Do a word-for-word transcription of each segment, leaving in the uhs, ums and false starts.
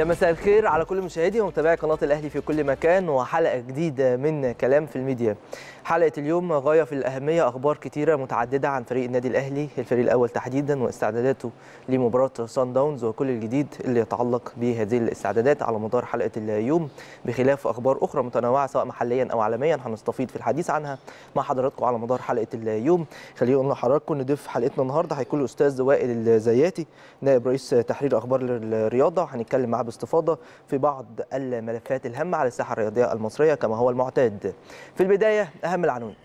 يا مساء الخير على كل مشاهدي ومتابعي قناة الأهلي في كل مكان، وحلقة جديدة من كلام في الميديا. حلقة اليوم غاية في الأهمية، أخبار كتيرة متعددة عن فريق النادي الأهلي، الفريق الأول تحديدا واستعداداته لمباراة سان داونز وكل الجديد اللي يتعلق بهذه الاستعدادات على مدار حلقة اليوم، بخلاف أخبار أخرى متنوعة سواء محليا أو عالميا هنستفيض في الحديث عنها مع حضراتكم على مدار حلقة اليوم. خلينا نقول لحضراتكم ان ضيف حلقتنا النهارده هيكون الأستاذ وائل الزياتي، نائب رئيس تحرير أخبار الرياضة، وهنتكلم معاه باستفاضة في بعض الملفات الهامة على الساحة الرياضية المصرية كما هو المعتاد. في البداية أهم العناوين.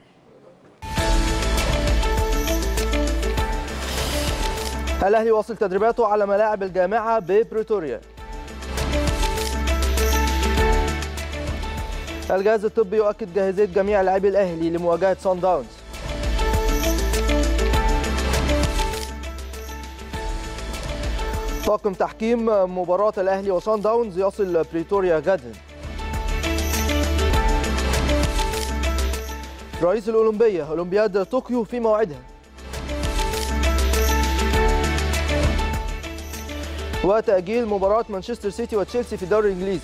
الأهلي واصل تدريباته على ملاعب الجامعة ببريتوريا. الجهاز الطبي يؤكد جاهزية جميع لاعبي الأهلي لمواجهة سان داونز. طاقم تحكيم مباراة الأهلي وسان داونز يصل بريتوريا غدا. رئيس الأولمبية، أولمبياد طوكيو في موعدها. وتأجيل مباراة مانشستر سيتي وتشيلسي في الدوري الإنجليزي.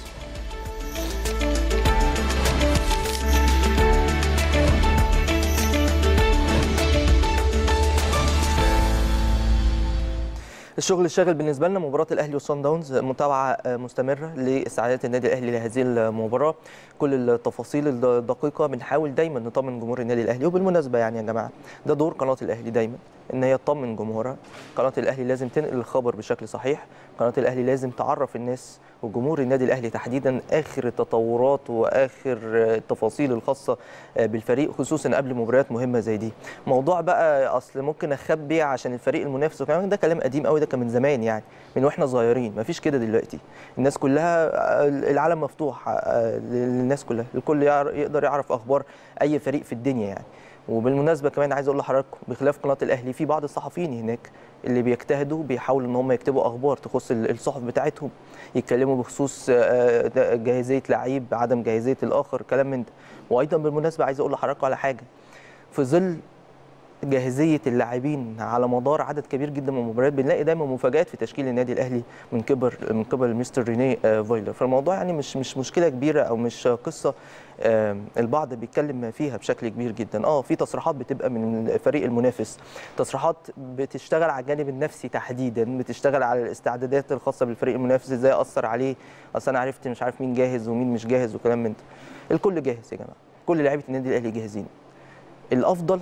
الشغل الشاغل بالنسبه لنا مباراه الاهلي وصن داونز، متابعه مستمره لاستعدادات النادي الاهلي لهذه المباراه، كل التفاصيل الدقيقه بنحاول دايما نطمن جمهور النادي الاهلي. وبالمناسبه يعني يا جماعه ده دور قناه الاهلي دايما ان هي تطمن جمهورها. قناه الاهلي لازم تنقل الخبر بشكل صحيح، قناه الاهلي لازم تعرف الناس وجمهور النادي الاهلي تحديدا اخر التطورات واخر التفاصيل الخاصه بالفريق، خصوصا قبل مباريات مهمه زي دي. موضوع بقى اصل ممكن اخبي عشان الفريق المنافس وكمان ده كلام قديم قوي، ده كان من زمان يعني من واحنا صغيرين، مفيش كده دلوقتي. الناس كلها العالم مفتوح للناس كلها، الكل يقدر يعرف اخبار اي فريق في الدنيا يعني. وبالمناسبه كمان عايز اقول لحضراتكم بخلاف قناه الاهلي في بعض الصحفيين هناك اللي بيجتهدوا بيحاولوا ان هم يكتبوا اخبار تخص الصحف بتاعتهم، يتكلموا بخصوص جاهزيه لعيب، عدم جاهزيه الاخر، كلام من ده. وايضا بالمناسبه عايز اقول لحضراتكم على حاجه، في ظل جاهزيه اللاعبين على مدار عدد كبير جدا من المباريات بنلاقي دايما مفاجات في تشكيل النادي الاهلي من قبل من قبل مستر رينيه فايلر. فالموضوع يعني مش مش مشكله كبيره او مش قصه البعض بيتكلم فيها بشكل كبير جدا. اه في تصريحات بتبقى من الفريق المنافس، تصريحات بتشتغل على الجانب النفسي تحديدا، بتشتغل على الاستعدادات الخاصه بالفريق المنافس، ازاي اثر عليه، اصل انا عرفت مش عارف مين جاهز ومين مش جاهز وكلام من ده. الكل جاهز يا جماعه، كل لاعيبه النادي الاهلي جاهزين. الافضل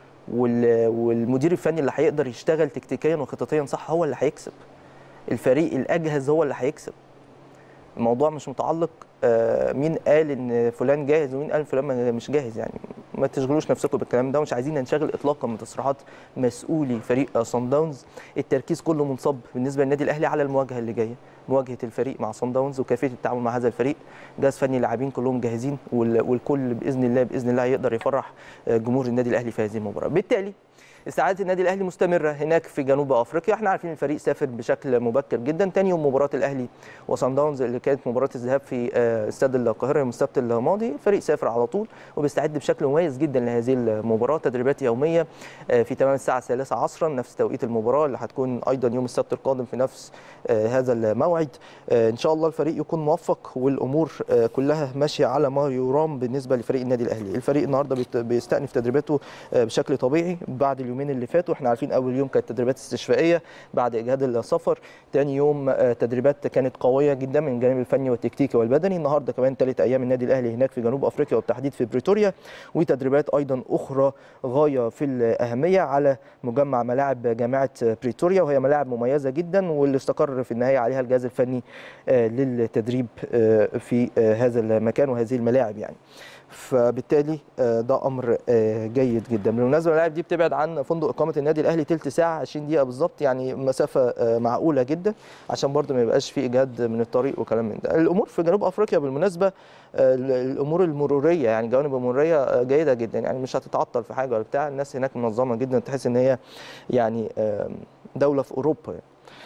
والمدير الفني اللي هيقدر يشتغل تكتيكيا وخططيا صح هو اللي هيكسب. الفريق الاجهز هو اللي هيكسب. الموضوع مش متعلق مين قال ان فلان جاهز ومين قال فلان مش جاهز، يعني ما تشغلوش نفسكم بالكلام ده، ومش عايزين ننشغل اطلاقا من تصريحات مسؤولي فريق سان داونز. التركيز كله منصب بالنسبه للنادي الاهلي على المواجهه اللي جايه، مواجهه الفريق مع سان داونز وكيفيه التعامل مع هذا الفريق. جهاز فني لاعبين كلهم جاهزين، والكل باذن الله باذن الله هيقدر يفرح جمهور النادي الاهلي في هذه المباراه. بالتالي استعدادات النادي الاهلي مستمره هناك في جنوب افريقيا. احنا عارفين الفريق سافر بشكل مبكر جدا، ثاني يوم مباراه الاهلي وصن داونز اللي كانت مباراه الذهاب في استاد القاهره يوم السبت الماضي، الفريق سافر على طول وبيستعد بشكل مميز جدا لهذه المباراه، تدريبات يوميه في تمام الساعه الثالثة عصرا نفس توقيت المباراه اللي هتكون ايضا يوم السبت القادم في نفس هذا الموعد. ان شاء الله الفريق يكون موفق والامور كلها ماشيه على ما يرام بالنسبه لفريق النادي الاهلي. الفريق النهارده بيستأنف تدريباته بشكل طبيعي بعد اليوم اللي فاتوا. احنا عارفين اول يوم كانت تدريبات استشفائيه بعد اجهاد السفر، ثاني يوم تدريبات كانت قويه جدا من الجانب الفني والتكتيكي والبدني. النهارده كمان ثالث ايام النادي الاهلي هناك في جنوب افريقيا وبالتحديد في بريتوريا، وتدريبات ايضا اخرى غايه في الاهميه على مجمع ملاعب جامعه بريتوريا، وهي ملاعب مميزه جدا واللي استقر في النهايه عليها الجهاز الفني للتدريب في هذا المكان وهذه الملاعب يعني. فبالتالي ده امر جيد جدا. بالمناسبه الملاعب دي بتبعد عن فندق اقامه النادي الاهلي ثلث ساعه عشرين دقيقه بالظبط، يعني مسافه معقوله جدا عشان برضه ما يبقاش في اجهاد من الطريق وكلام من ده. الامور في جنوب افريقيا بالمناسبه الامور المروريه يعني جوانب المروريه جيده جدا، يعني مش هتتعطل في حاجه ولا بتاع، الناس هناك منظمه جدا، تحس ان هي يعني دوله في اوروبا يعني.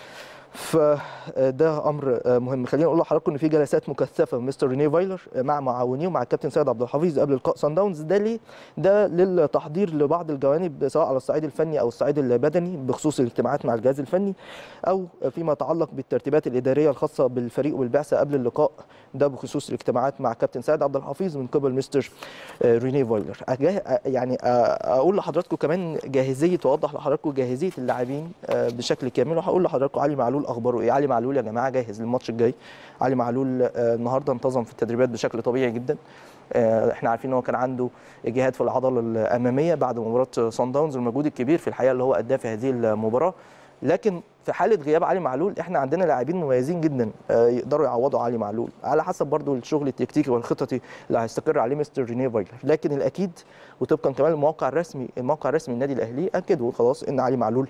فده امر مهم. خلينا نقول لحضراتكم ان في جلسات مكثفه مستر رينيه فايلر مع معاونيه ومع الكابتن سيد عبد الحفيظ قبل لقاء سان داونز. ده ليه؟ ده للتحضير لبعض الجوانب سواء على الصعيد الفني او الصعيد البدني بخصوص الاجتماعات مع الجهاز الفني، او فيما يتعلق بالترتيبات الاداريه الخاصه بالفريق والبعثه قبل اللقاء ده بخصوص الاجتماعات مع كابتن سيد عبد الحفيظ من قبل مستر رينيه فايلر. يعني اقول لحضراتكم كمان جاهزيه، واوضح لحضراتكم جاهزيه اللاعبين بشكل كامل، وهقول لحضراتكم علي معلول اخباره ايه. علي معلول يا جماعه جاهز للماتش الجاي. علي معلول النهارده انتظم في التدريبات بشكل طبيعي جدا. احنا عارفين ان هو كان عنده اجهاد في العضله الاماميه بعد مباراه صن داونز، والمجهود الكبير في الحقيقه اللي هو اداه في هذه المباراه. لكن في حاله غياب علي معلول احنا عندنا لاعبين مميزين جدا يقدروا يعوضوا علي معلول على حسب برضو الشغل التكتيكي والخططي اللي هيستقر عليه مستر رينيه فايلر. لكن الاكيد وطبقا كمان الموقع الرسمي الموقع الرسمي النادي الاهلي اكدوا خلاص ان علي معلول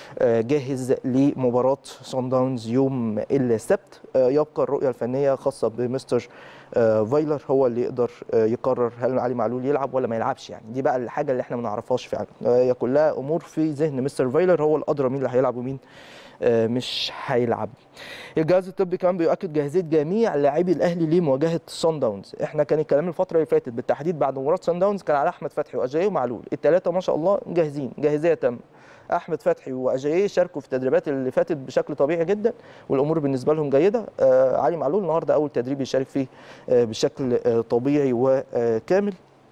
جاهز لمباراه صن داونز يوم السبت. يبقى الرؤيه الفنيه خاصه بمستر فايلر هو اللي يقدر يقرر هل علي معلول يلعب ولا ما يلعبش. يعني دي بقى الحاجه اللي احنا ما نعرفهاش فعلا، هي كلها امور في ذهن مستر فايلر، هو الادرى مين اللي هيلعب ومين مش هيلعب. الجهاز الطبي كمان بيؤكد جاهزيه جميع لاعبي الاهلي لمواجهه صن داونز. احنا كان الكلام الفتره اللي فاتت بالتحديد بعد مباراه صن داونز كان على احمد فتحي واجاييه ومعلول، الثلاثه ما شاء الله جاهزين جاهزيه تامه. احمد فتحي واجاييه شاركوا في التدريبات اللي فاتت بشكل طبيعي جدا والامور بالنسبه لهم جيده. آه علي معلول النهارده اول تدريب يشارك فيه آه بشكل آه طبيعي وكامل،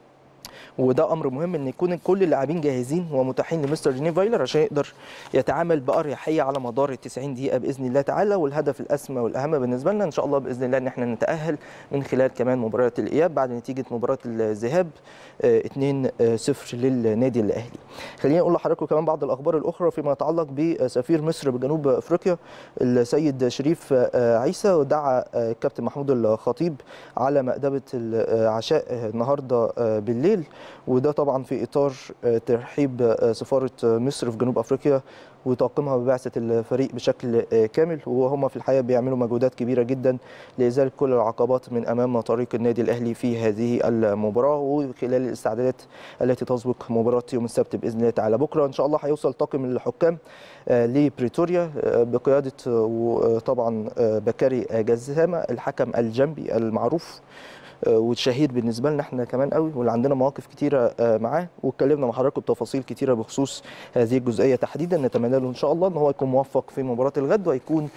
وده امر مهم ان يكون كل اللاعبين جاهزين ومتاحين لمستر رينيه فايلر عشان يقدر يتعامل باريحيه على مدار ال تسعين دقيقه باذن الله تعالى. والهدف الاسمى والاهم بالنسبه لنا ان شاء الله باذن الله ان احنا نتاهل من خلال كمان مباريات الاياب بعد نتيجه مباراه الذهاب اتنين صفر للنادي الاهلي. خلينا نقول لحضراتكم كمان بعض الاخبار الاخرى فيما يتعلق بسفير مصر بجنوب افريقيا السيد شريف عيسى، ودعا الكابتن محمود الخطيب على مأدبه العشاء النهارده بالليل، وده طبعا في اطار ترحيب سفاره مصر في جنوب افريقيا وطاقمها ببعثه الفريق بشكل كامل، وهم في الحقيقه بيعملوا مجهودات كبيره جدا لازاله كل العقبات من امام طريق النادي الاهلي في هذه المباراه وخلال الاستعدادات التي تسبق مباراه يوم السبت باذن الله تعالى. بكره ان شاء الله هيوصل طاقم الحكام لبريتوريا بقياده طبعا بكاري جزامه الحكم الجنبي المعروف والشهير بالنسبه لنا احنا كمان قوي، واللي عندنا مواقف كتيره معاه، واتكلمنا مع حضراتكم بتفاصيل كتيره بخصوص هذه الجزئيه تحديدا. نتمنى له ان شاء الله ان هو يكون موفق في مباراه الغد ويكون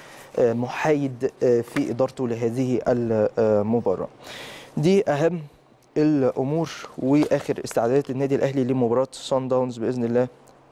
محايد في ادارته لهذه المباراه. دي اهم الامور واخر استعدادات النادي الاهلي لمباراه صن داونز باذن الله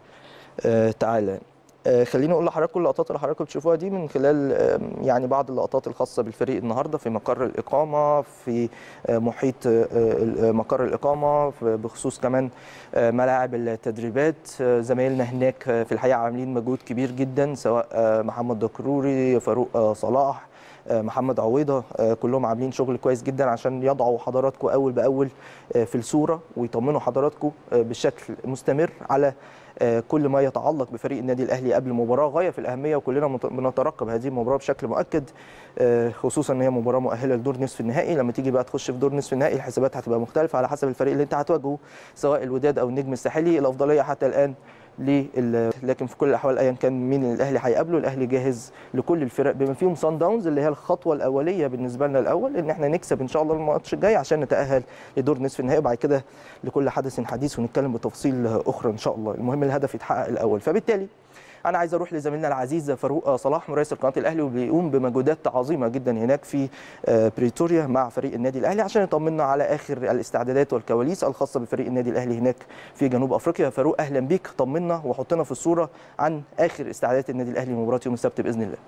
تعالى. خليني اقول لحضراتكم اللقطات اللي حضراتكم بتشوفوها دي من خلال يعني بعض اللقطات الخاصه بالفريق النهارده في مقر الاقامه، في محيط مقر الاقامه، بخصوص كمان ملاعب التدريبات. زمايلنا هناك في الحقيقه عاملين مجهود كبير جدا، سواء محمد دكروري، فاروق صلاح، محمد عويضه، كلهم عاملين شغل كويس جدا عشان يضعوا حضراتكم اول باول في الصوره ويطمنوا حضراتكم بشكل مستمر على كل ما يتعلق بفريق النادي الاهلي قبل مباراه غايه في الاهميه، وكلنا بنترقب هذه المباراه بشكل مؤكد، خصوصا ان هي مباراه مؤهله لدور نصف النهائي. لما تيجي بقى تخش في دور نصف النهائي الحسابات هتبقى مختلفه على حسب الفريق اللي انت هتواجهه، سواء الوداد او النجم الساحلي. الافضليه حتى الان لل... لكن في كل الاحوال ايا كان مين الاهلي هيقابله، الاهلي جاهز لكل الفرق بما فيهم صن داونز اللي هي الخطوه الاوليه بالنسبه لنا الاول، ان احنا نكسب ان شاء الله الماتش الجاي عشان نتاهل لدور نصف النهائي، وبعد كده لكل حدث حديث ونتكلم بتفاصيل اخرى ان شاء الله. المهم الهدف يتحقق الاول. فبالتالي انا عايز اروح لزميلنا العزيز فاروق صلاح مراسل قناه الاهلي، وبيقوم بمجهودات عظيمه جدا هناك في بريتوريا مع فريق النادي الاهلي عشان يطمنا على اخر الاستعدادات والكواليس الخاصه بفريق النادي الاهلي هناك في جنوب افريقيا. فاروق اهلا بيك، طمنا وحطنا في الصوره عن اخر استعدادات النادي الاهلي لمباراه يوم السبت باذن الله.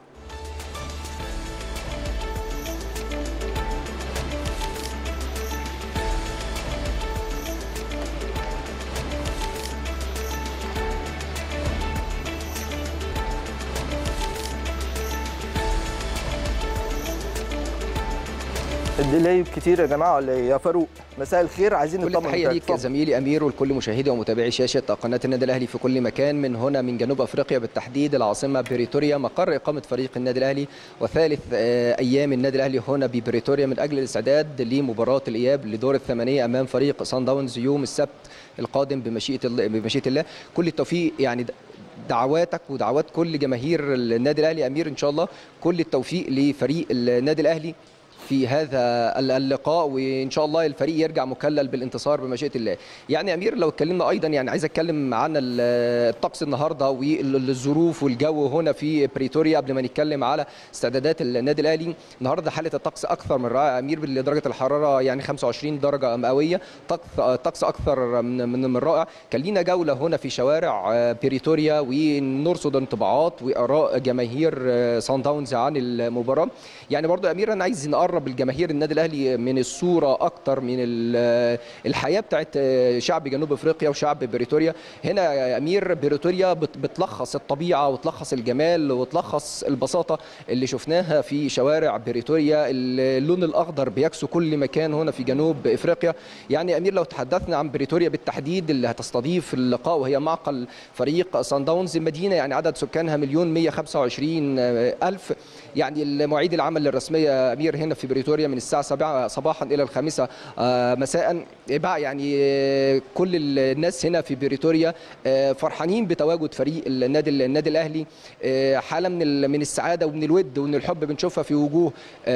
الديلاي كتير يا جماعه ولا ايه يا فاروق؟ مساء الخير، عايزين نطمن. كل التحيه ليك زميلي امير ولكل مشاهدي ومتابعي شاشه قناه النادي الاهلي في كل مكان من هنا من جنوب افريقيا، بالتحديد العاصمه بريتوريا مقر اقامه فريق النادي الاهلي، وثالث ايام النادي الاهلي هنا ببريتوريا من اجل الاستعداد لمباراه الاياب لدور الثمانيه امام فريق صن داونز يوم السبت القادم بمشيئه الله بمشيئه الله. كل التوفيق يعني دعواتك ودعوات كل جماهير النادي الاهلي امير، ان شاء الله كل التوفيق لفريق النادي الاهلي في هذا اللقاء، وان شاء الله الفريق يرجع مكلل بالانتصار بمشيئه الله. يعني امير لو اتكلمنا ايضا، يعني عايز اتكلم عن الطقس النهارده والظروف والجو هنا في بريتوريا قبل ما نتكلم على استعدادات النادي الاهلي. النهارده حاله الطقس اكثر من رائعه امير، بدرجه الحراره يعني خمسة وعشرين درجه مئويه، طقس اكثر من من رائع. كان لينا جوله هنا في شوارع بريتوريا ونرصد انطباعات واراء جماهير صن داونز عن المباراه. يعني برضو يا امير انا عايز نقرب الجماهير النادي الاهلي من الصوره اكتر من الحياه بتاعت شعب جنوب افريقيا وشعب بريتوريا. هنا يا امير بريتوريا بتلخص الطبيعه وتلخص الجمال وتلخص البساطه اللي شفناها في شوارع بريتوريا. اللون الاخضر بيكسو كل مكان هنا في جنوب افريقيا. يعني يا امير لو تحدثنا عن بريتوريا بالتحديد اللي هتستضيف اللقاء وهي معقل فريق صن داونز، مدينه يعني عدد سكانها مليون مئة وخمسة وعشرين ألف. يعني المواعيد العمل الرسميه امير هنا في بريتوريا من الساعه سبعة صباحا الى الخامسة مساء. بقى يعني كل الناس هنا في بريتوريا فرحانين بتواجد فريق النادي النادي الاهلي. حاله من من السعاده ومن الود ومن الحب بنشوفها في وجوه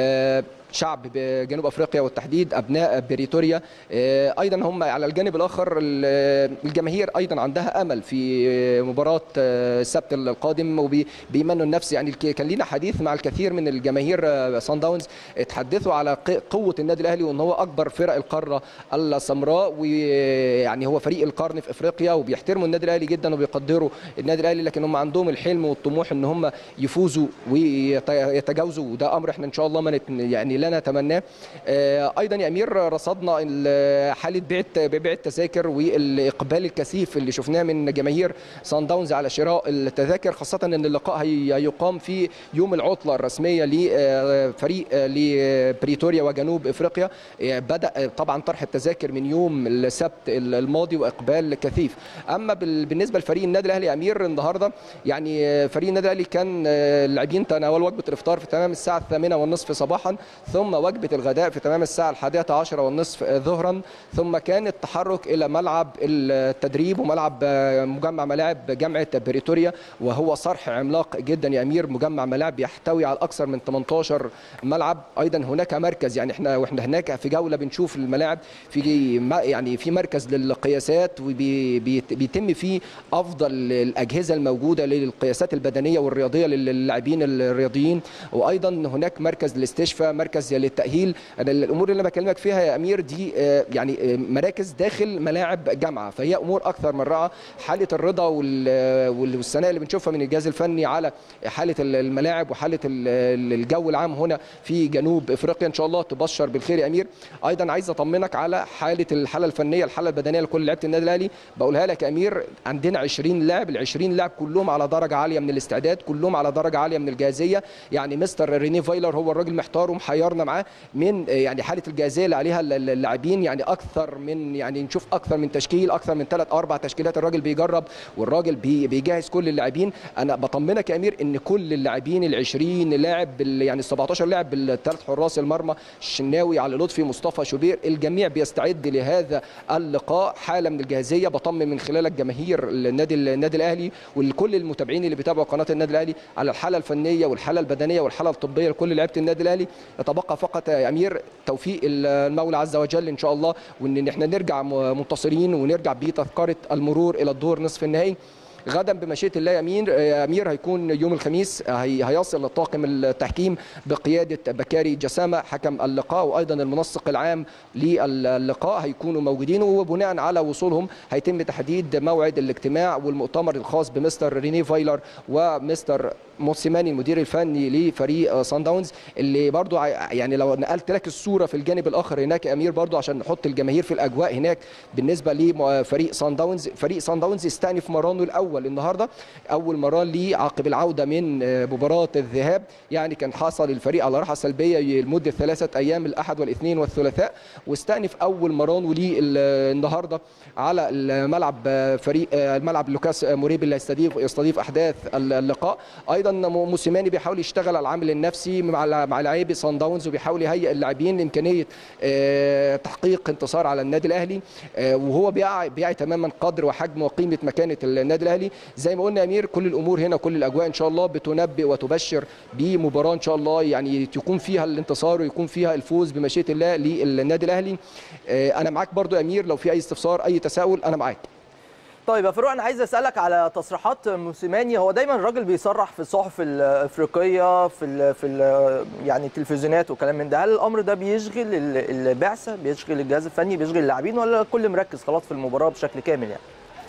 شعب جنوب افريقيا والتحديد ابناء بريتوريا. ايضا هم على الجانب الاخر الجماهير ايضا عندها امل في مباراه السبت القادم وبيمنوا النفس. يعني كان لينا حديث مع الكثير من الجماهير صن داونز اتحدثوا على قوه النادي الاهلي وان هو اكبر فرق القاره السمراء، ويعني هو فريق القرن في افريقيا وبيحترموا النادي الاهلي جدا وبيقدروا النادي الاهلي، لكن هم عندهم الحلم والطموح ان هم يفوزوا ويتجاوزوا، وده امر احنا ان شاء الله ما يعني لا نتمناه. ايضا يا امير رصدنا حاله بيع بيع التذاكر والاقبال الكثيف اللي شفناه من جماهير صن داونز على شراء التذاكر، خاصه ان اللقاء هيقام في يوم العطله الرسميه لفريق لبريتوريا وجنوب افريقيا. بدا طبعا طرح التذاكر من يوم السبت الماضي واقبال كثيف. اما بالنسبه لفريق النادي الاهلي يا امير النهارده يعني فريق النادي الاهلي كان اللاعبين تناولوا وجبه الافطار في تمام الساعه الثامنة والنصف صباحا، ثم وجبه الغداء في تمام الساعه الحادية عشرة والنصف ظهرا، ثم كان التحرك الى ملعب التدريب وملعب مجمع ملاعب جامعه بريتوريا، وهو صرح عملاق جدا يا امير، مجمع ملاعب يحتوي على اكثر من ثمانية عشر ملعب. ايضا هناك مركز، يعني احنا واحنا هناك في جوله بنشوف الملاعب في يعني في مركز للقياسات وبيتم فيه افضل الاجهزه الموجوده للقياسات البدنيه والرياضيه للاعبين الرياضيين، وايضا هناك مركز للاستشفاء، مركز للتاهيل. انا الامور اللي انا بكلمك فيها يا امير دي يعني مراكز داخل ملاعب جامعه، فهي امور اكثر من رائعه. حاله الرضا والثناء اللي بنشوفها من الجهاز الفني على حاله الملاعب وحاله الجو العام هنا في جنوب افريقيا ان شاء الله تبشر بالخير يا امير. ايضا عايز اطمنك على حاله الحاله الفنيه، الحاله البدنيه لكل لعيبه النادي الاهلي. بقولها لك يا امير عندنا عشرين لاعب، ال عشرين لاعب كلهم على درجه عاليه من الاستعداد، كلهم على درجه عاليه من الجاهزيه. يعني مستر ريني فايلر هو الراجل محتار ومحيرنا معاه من يعني حاله الجاهزيه اللي عليها اللاعبين، يعني اكثر من يعني نشوف اكثر من تشكيل، اكثر من ثلاث اربع تشكيلات الراجل بيجرب والراجل بي بيجهز كل اللاعبين. انا بطمنك يا امير ان كل اللاعبين ال عشرين لاعب يعني ال سبعة عشر لاعب بالثلاث حراس المرمى الشناوي علي لطفي مصطفى شوبير، الجميع بيستعد لهذا اللقاء حاله من الجاهزيه. بطمن من خلالك جماهير النادي النادي الاهلي ولكل المتابعين اللي بيتابعوا قناه النادي الاهلي على الحاله الفنيه والحاله البدنيه والحاله الطبيه لكل لعيبه النادي الاهلي. يتبقى فقط يا امير توفيق المولى عز وجل ان شاء الله، وان احنا نرجع منتصرين ونرجع بتذكره المرور الى الدور نصف النهائي. غدا بمشيئه الله يا امير يا امير هيكون يوم الخميس، هي هيصل طاقم التحكيم بقياده بكاري جسامه حكم اللقاء، وايضا المنسق العام للقاء هيكونوا موجودين، وبناء على وصولهم هيتم تحديد موعد الاجتماع والمؤتمر الخاص بمستر ريني فايلر ومستر موسيماني المدير الفني لفريق صن داونز، اللي برضو يعني لو نقلت لك الصوره في الجانب الاخر هناك يا امير برضو عشان نحط الجماهير في الاجواء هناك. بالنسبه لفريق صن داونز، فريق صن داونز استأنف مرانه الاول النهارده، اول مران ليه عقب العوده من مباراه الذهاب. يعني كان حصل الفريق على راحه سلبيه لمده ثلاثه ايام الاحد والاثنين والثلاثاء، واستأنف اول مران ليه النهارده على الملعب فريق الملعب لوكاس موريبي اللي يستضيف يستضيف احداث اللقاء. ايضا وايضا موسيماني بيحاول يشتغل على العامل النفسي مع مع لاعبي صن داونز، وبيحاول يهيئ اللاعبين لامكانيه تحقيق انتصار على النادي الاهلي، وهو بيعي, بيعي تماما قدر وحجم وقيمه مكانه النادي الاهلي. زي ما قلنا يا امير، كل الامور هنا كل الاجواء ان شاء الله بتنبئ وتبشر بمباراه ان شاء الله يعني يكون فيها الانتصار ويكون فيها الفوز بمشيئه الله للنادي الاهلي. انا معاك برضو يا امير، لو في اي استفسار اي تساؤل انا معاك. طيب يا فاروق، انا عايز اسالك على تصريحات موسيماني. هو دايما الراجل بيصرح في الصحف الافريقيه في ال في ال يعني التلفزيونات وكلام من ده. هل الامر ده بيشغل البعثه، بيشغل الجهاز الفني، بيشغل اللاعبين، ولا الكل مركز خلاص في المباراه بشكل كامل يعني؟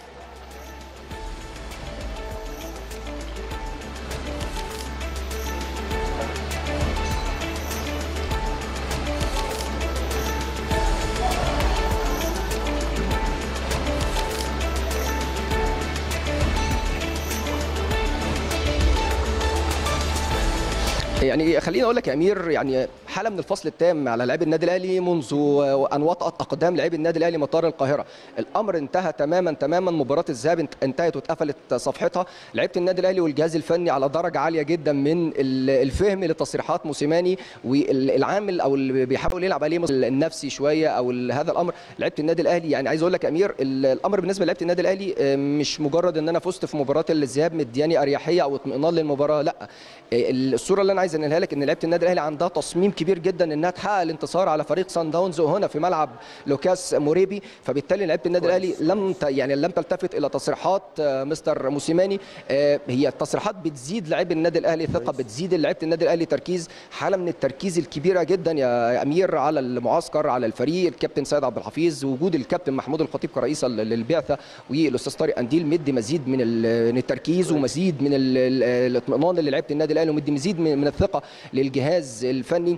يعني خليني اقول لك يا امير، يعني حاله من الفصل التام على لاعبي النادي الاهلي منذ ان وطأت اقدام لاعبي النادي الاهلي مطار القاهره. الامر انتهى تماما تماما، مباراه الذهاب انتهت واتقفلت صفحتها. لعيبه النادي الاهلي والجهاز الفني على درجه عاليه جدا من الفهم لتصريحات موسيماني، والعامل او اللي بيحاول يلعب عليه النفسي شويه او هذا الامر لعيبه النادي الاهلي. يعني عايز اقول لك يا امير، الامر بالنسبه لعيبه النادي الاهلي مش مجرد ان انا فزت في مباراه الذهاب مدياني اريحيه او اطمئنان للمباراه، لا. الصوره اللي انا عايز انقلها لك ان لعيبه النادي الاهلي عندها تصميم كبير جدا انها تحقق الانتصار على فريق صن داونز وهنا في ملعب لوكاس موريبي. فبالتالي لعيبه النادي الاهلي لم يعني لم تلتفت الى تصريحات مستر موسيماني. هي التصريحات بتزيد لاعبي النادي الاهلي ثقه، بتزيد لعيبه النادي الاهلي تركيز، حاله من التركيز الكبيره جدا يا امير على المعسكر، على الفريق. الكابتن سيد عبد الحفيظ، وجود الكابتن محمود الخطيب كرئيس للبعثه، والاستاذ طارق قنديل مدي مزيد من التركيز ومزيد من الاطمئنان للاعيبه النادي الاهلي، ومدي مزيد من الثقه للجهاز الفني.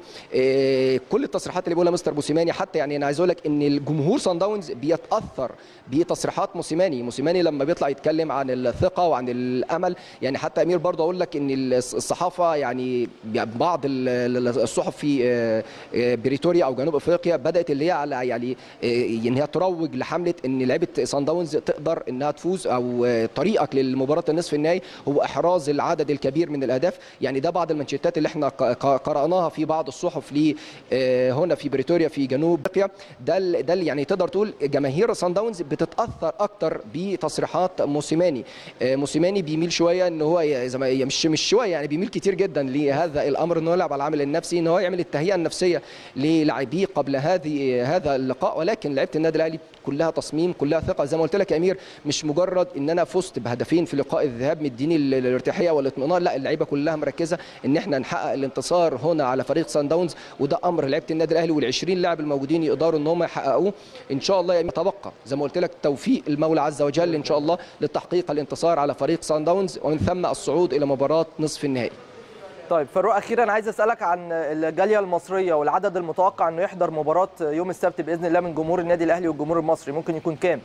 كل التصريحات اللي بيقولها مستر موسيماني، حتى يعني انا عايز اقول لك ان الجمهور صن داونز بيتاثر بتصريحات موسيماني. موسيماني لما بيطلع يتكلم عن الثقه وعن الامل، يعني حتى امير برضه اقول لك ان الصحافه يعني بعض الصحف في بريتوريا او جنوب افريقيا بدات اللي هي على يعني ان هي تروج لحمله ان لعيبه صن داونز تقدر انها تفوز، او طريقك للمباراه النصف النهائي هو احراز العدد الكبير من الاهداف. يعني ده بعض المانشيتات اللي احنا قرأناها في بعض الصحف لي هنا في بريتوريا في جنوب افريقيا. ده ده يعني تقدر تقول جماهير صن داونز بتتاثر اكتر بتصريحات موسيماني. موسيماني بيميل شويه ان هو مش مش شويه يعني بيميل كتير جدا لهذا الامر، انه يلعب على العامل النفسي، ان هو يعمل التهيئه النفسيه للاعبيه قبل هذه هذا اللقاء. ولكن لعيبه النادي الاهلي كلها تصميم، كلها ثقه. زي ما قلت لك يا امير، مش مجرد ان انا فزت بهدفين في لقاء الذهاب مديني الارتياحيه والاطمئنان، لا، اللعيبه كلها مركزه ان احنا نحقق الانتصار هنا على فريق صن داونز، وده امر لعيبه النادي الاهلي والعشرين لاعب الموجودين يقدروا ان هم يحققوه ان شاء الله. يتبقى زي ما قلت لك توفيق المولى عز وجل ان شاء الله لتحقيق الانتصار على فريق صن داونز، ومن ثم الصعود الى مباراه نصف النهائي. طيب فاروق، اخيرا عايز اسالك عن الجاليه المصريه والعدد المتوقع انه يحضر مباراه يوم السبت باذن الله من جمهور النادي الاهلي والجمهور المصري، ممكن يكون كام؟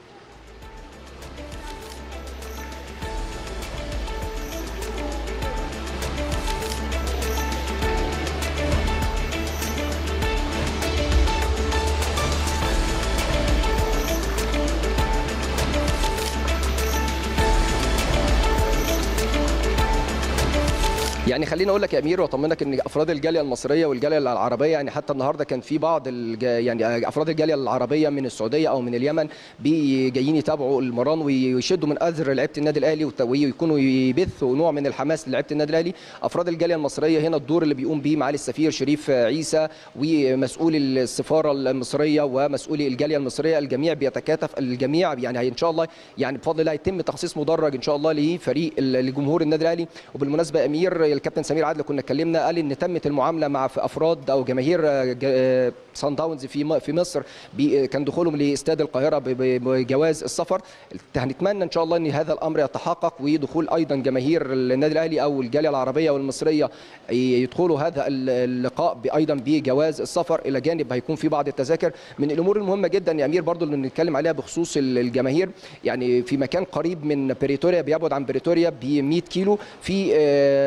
يعني خليني اقول لك يا امير واطمنك ان افراد الجاليه المصريه والجاليه العربيه، يعني حتى النهارده كان في بعض الج... يعني افراد الجاليه العربيه من السعوديه او من اليمن جايين يتابعوا المران ويشدوا من اثر لعيبه النادي الاهلي ويكونوا يبثوا نوع من الحماس لعيبه النادي الاهلي. افراد الجاليه المصريه هنا الدور اللي بيقوم به معالي السفير شريف عيسى ومسؤول السفاره المصريه ومسؤولي الجاليه المصريه، الجميع بيتكاتف، الجميع يعني ان شاء الله يعني بفضل الله يتم تخصيص مدرج ان شاء الله لفريق لجمهور النادي الاهلي. وبالمناسبه يا امير، الكابتن سمير عادل كنا اتكلمنا قال ان تمت المعامله مع افراد او جماهير صن داونز في في مصر كان دخولهم لاستاد القاهره بجواز السفر. هنتمنى ان شاء الله ان هذا الامر يتحقق، ودخول ايضا جماهير النادي الاهلي او الجاليه العربيه والمصريه يدخلوا هذا اللقاء ايضا بجواز السفر، الى جانب هيكون في بعض التذاكر. من الامور المهمه جدا يا امير برضو اللي نتكلم عليها بخصوص الجماهير، يعني في مكان قريب من بريتوريا، بيبعد عن بريتوريا ب مئة كيلو، في ابطال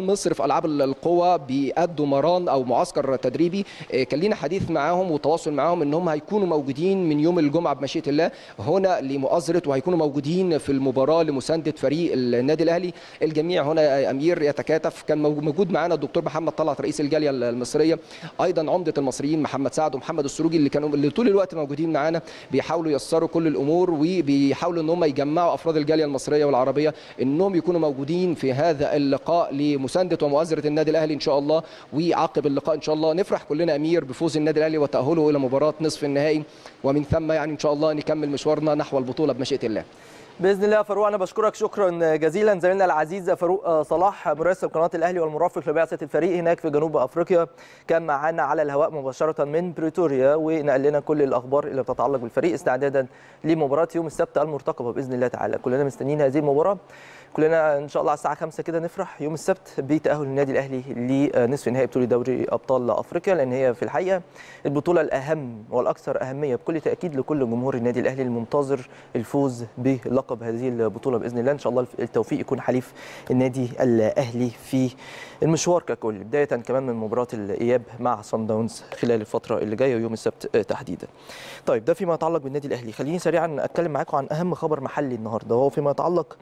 ابطال مصر في العاب القوى بيأدوا مران او معسكر تدريبي. كان لينا حديث معاهم وتواصل معاهم ان هم هيكونوا موجودين من يوم الجمعه بمشيئه الله هنا لمؤازره، وهيكونوا موجودين في المباراه لمسانده فريق النادي الاهلي. الجميع هنا يا امير يتكاتف. كان موجود معانا الدكتور محمد طلعت رئيس الجاليه المصريه، ايضا عمده المصريين محمد سعد ومحمد السروجي اللي كانوا اللي طول الوقت موجودين معانا بيحاولوا ييسروا كل الامور، وبيحاولوا ان هم يجمعوا افراد الجاليه المصريه والعربيه انهم يكونوا موجودين في هذا اللقاء لمسانده ومؤازره النادي الاهلي ان شاء الله. وعقب اللقاء ان شاء الله نفرح كلنا امير بفوز النادي الاهلي وتاهله الى مباراه نصف النهائي، ومن ثم يعني ان شاء الله نكمل مشوارنا نحو البطوله بمشيئه الله. باذن الله يا فاروق. انا بشكرك شكرا جزيلا زميلنا العزيز فاروق صلاح مراسل قناه الاهلي والمرافق لبعثه الفريق هناك في جنوب افريقيا، كان معانا على الهواء مباشره من بريتوريا ونقل لنا كل الاخبار اللي بتتعلق بالفريق استعدادا لمباراه يوم السبت المرتقبه باذن الله تعالى. كلنا مستنيين هذه المباراه، كلنا ان شاء الله على الساعه خمسة كده نفرح يوم السبت بتاهل النادي الاهلي لنصف نهائي بطوله دوري ابطال افريقيا، لان هي في الحقيقه البطوله الاهم والاكثر اهميه بكل تاكيد لكل جمهور النادي الاهلي المنتظر الفوز بلقب هذه البطوله باذن الله. ان شاء الله التوفيق يكون حليف النادي الاهلي في المشوار ككل، بدايه كمان من مباراه الاياب مع صن داونز خلال الفتره اللي جايه ويوم السبت تحديدا. طيب ده فيما يتعلق بالنادي الاهلي. خليني سريعا اتكلم معاكم عن اهم خبر محلي النهارده، وهو فيما يتعلق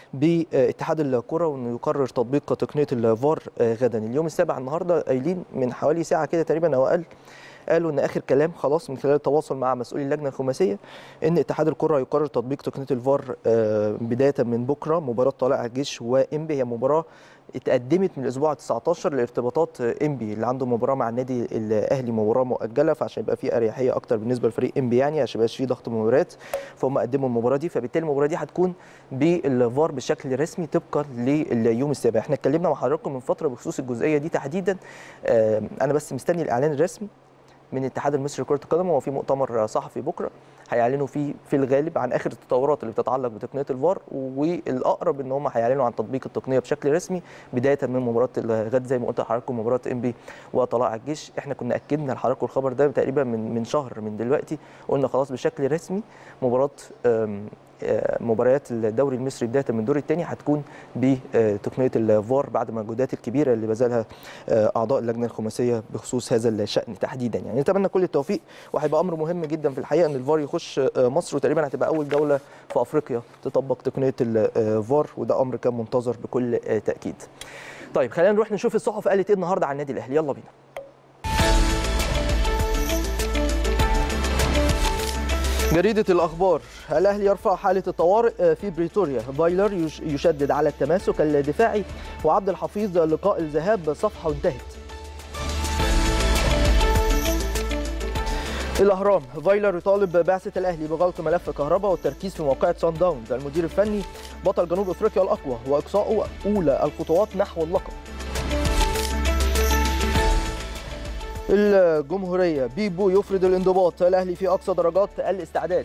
باتحاد الكره وانه يقرر تطبيق تقنيه الفار غدا. اليوم السابع النهارده قايلين من حوالي ساعه كده تقريبا او اقل، قالوا ان اخر كلام خلاص من خلال التواصل مع مسؤولي اللجنه الخماسيه ان اتحاد الكره يقرر تطبيق تقنيه الفار بدايه من بكره. مباراه طلائع الجيش وانبي هي مباراه اتقدمت من الاسبوع تسعة عشر لارتباطات انبي اللي عنده مباراه مع النادي الاهلي، مباراه مؤجله، فعشان يبقى في اريحيه اكتر بالنسبه لفريق انبي يعني عشان ما يبقاش في ضغط مباريات، فهم قدموا المباراه دي، فبالتالي المباراه دي هتكون بالفار بشكل رسمي طبقا لليوم السابع. احنا اتكلمنا مع حضراتكم من فتره بخصوص الجزئيه دي تحديدا، انا بس مستني الاعلان الرسمي من الاتحاد المصري لكره القدم. هو في مؤتمر صحفي بكره هيعلنوا فيه في الغالب عن اخر التطورات اللي بتتعلق بتقنيه الفار، والاقرب ان هم هيعلنوا عن تطبيق التقنيه بشكل رسمي بدايه من مباراه الغد زي ما قلت لحضراتكم مباراه انبي وطلائع الجيش. احنا كنا اكدنا لحضراتكم الخبر ده تقريبا من من شهر من دلوقتي، قلنا خلاص بشكل رسمي مباراه مباريات الدوري المصري بدايه من الدور الثاني هتكون بتقنيه الفار بعد ما المجهودات الكبيره اللي بذلها اعضاء اللجنه الخماسيه بخصوص هذا الشان تحديدا. يعني نتمنى كل التوفيق، وهيبقى امر مهم جدا في الحقيقه ان الفار يخش مصر، وتقريبا هتبقى اول دوله في افريقيا تطبق تقنيه الفار، وده امر كان منتظر بكل تاكيد. طيب خلينا نروح نشوف الصحف قالت ايه النهارده عن النادي الاهلي، يلا بينا. جريدة الأخبار: الأهلي يرفع حالة الطوارئ في بريتوريا، فايلر يشدد على التماسك الدفاعي، وعبد الحفيظ لقاء الذهاب صفحة انتهت. الأهرام: فايلر يطالب بعثة الأهلي بغلق ملف كهرباء والتركيز في موقعة صن داونز، المدير الفني بطل جنوب أفريقيا الأقوى وإقصاء أولى الخطوات نحو اللقب. الجمهورية: بيبو يفرض الانضباط، الأهلي في أقصى درجات الاستعداد.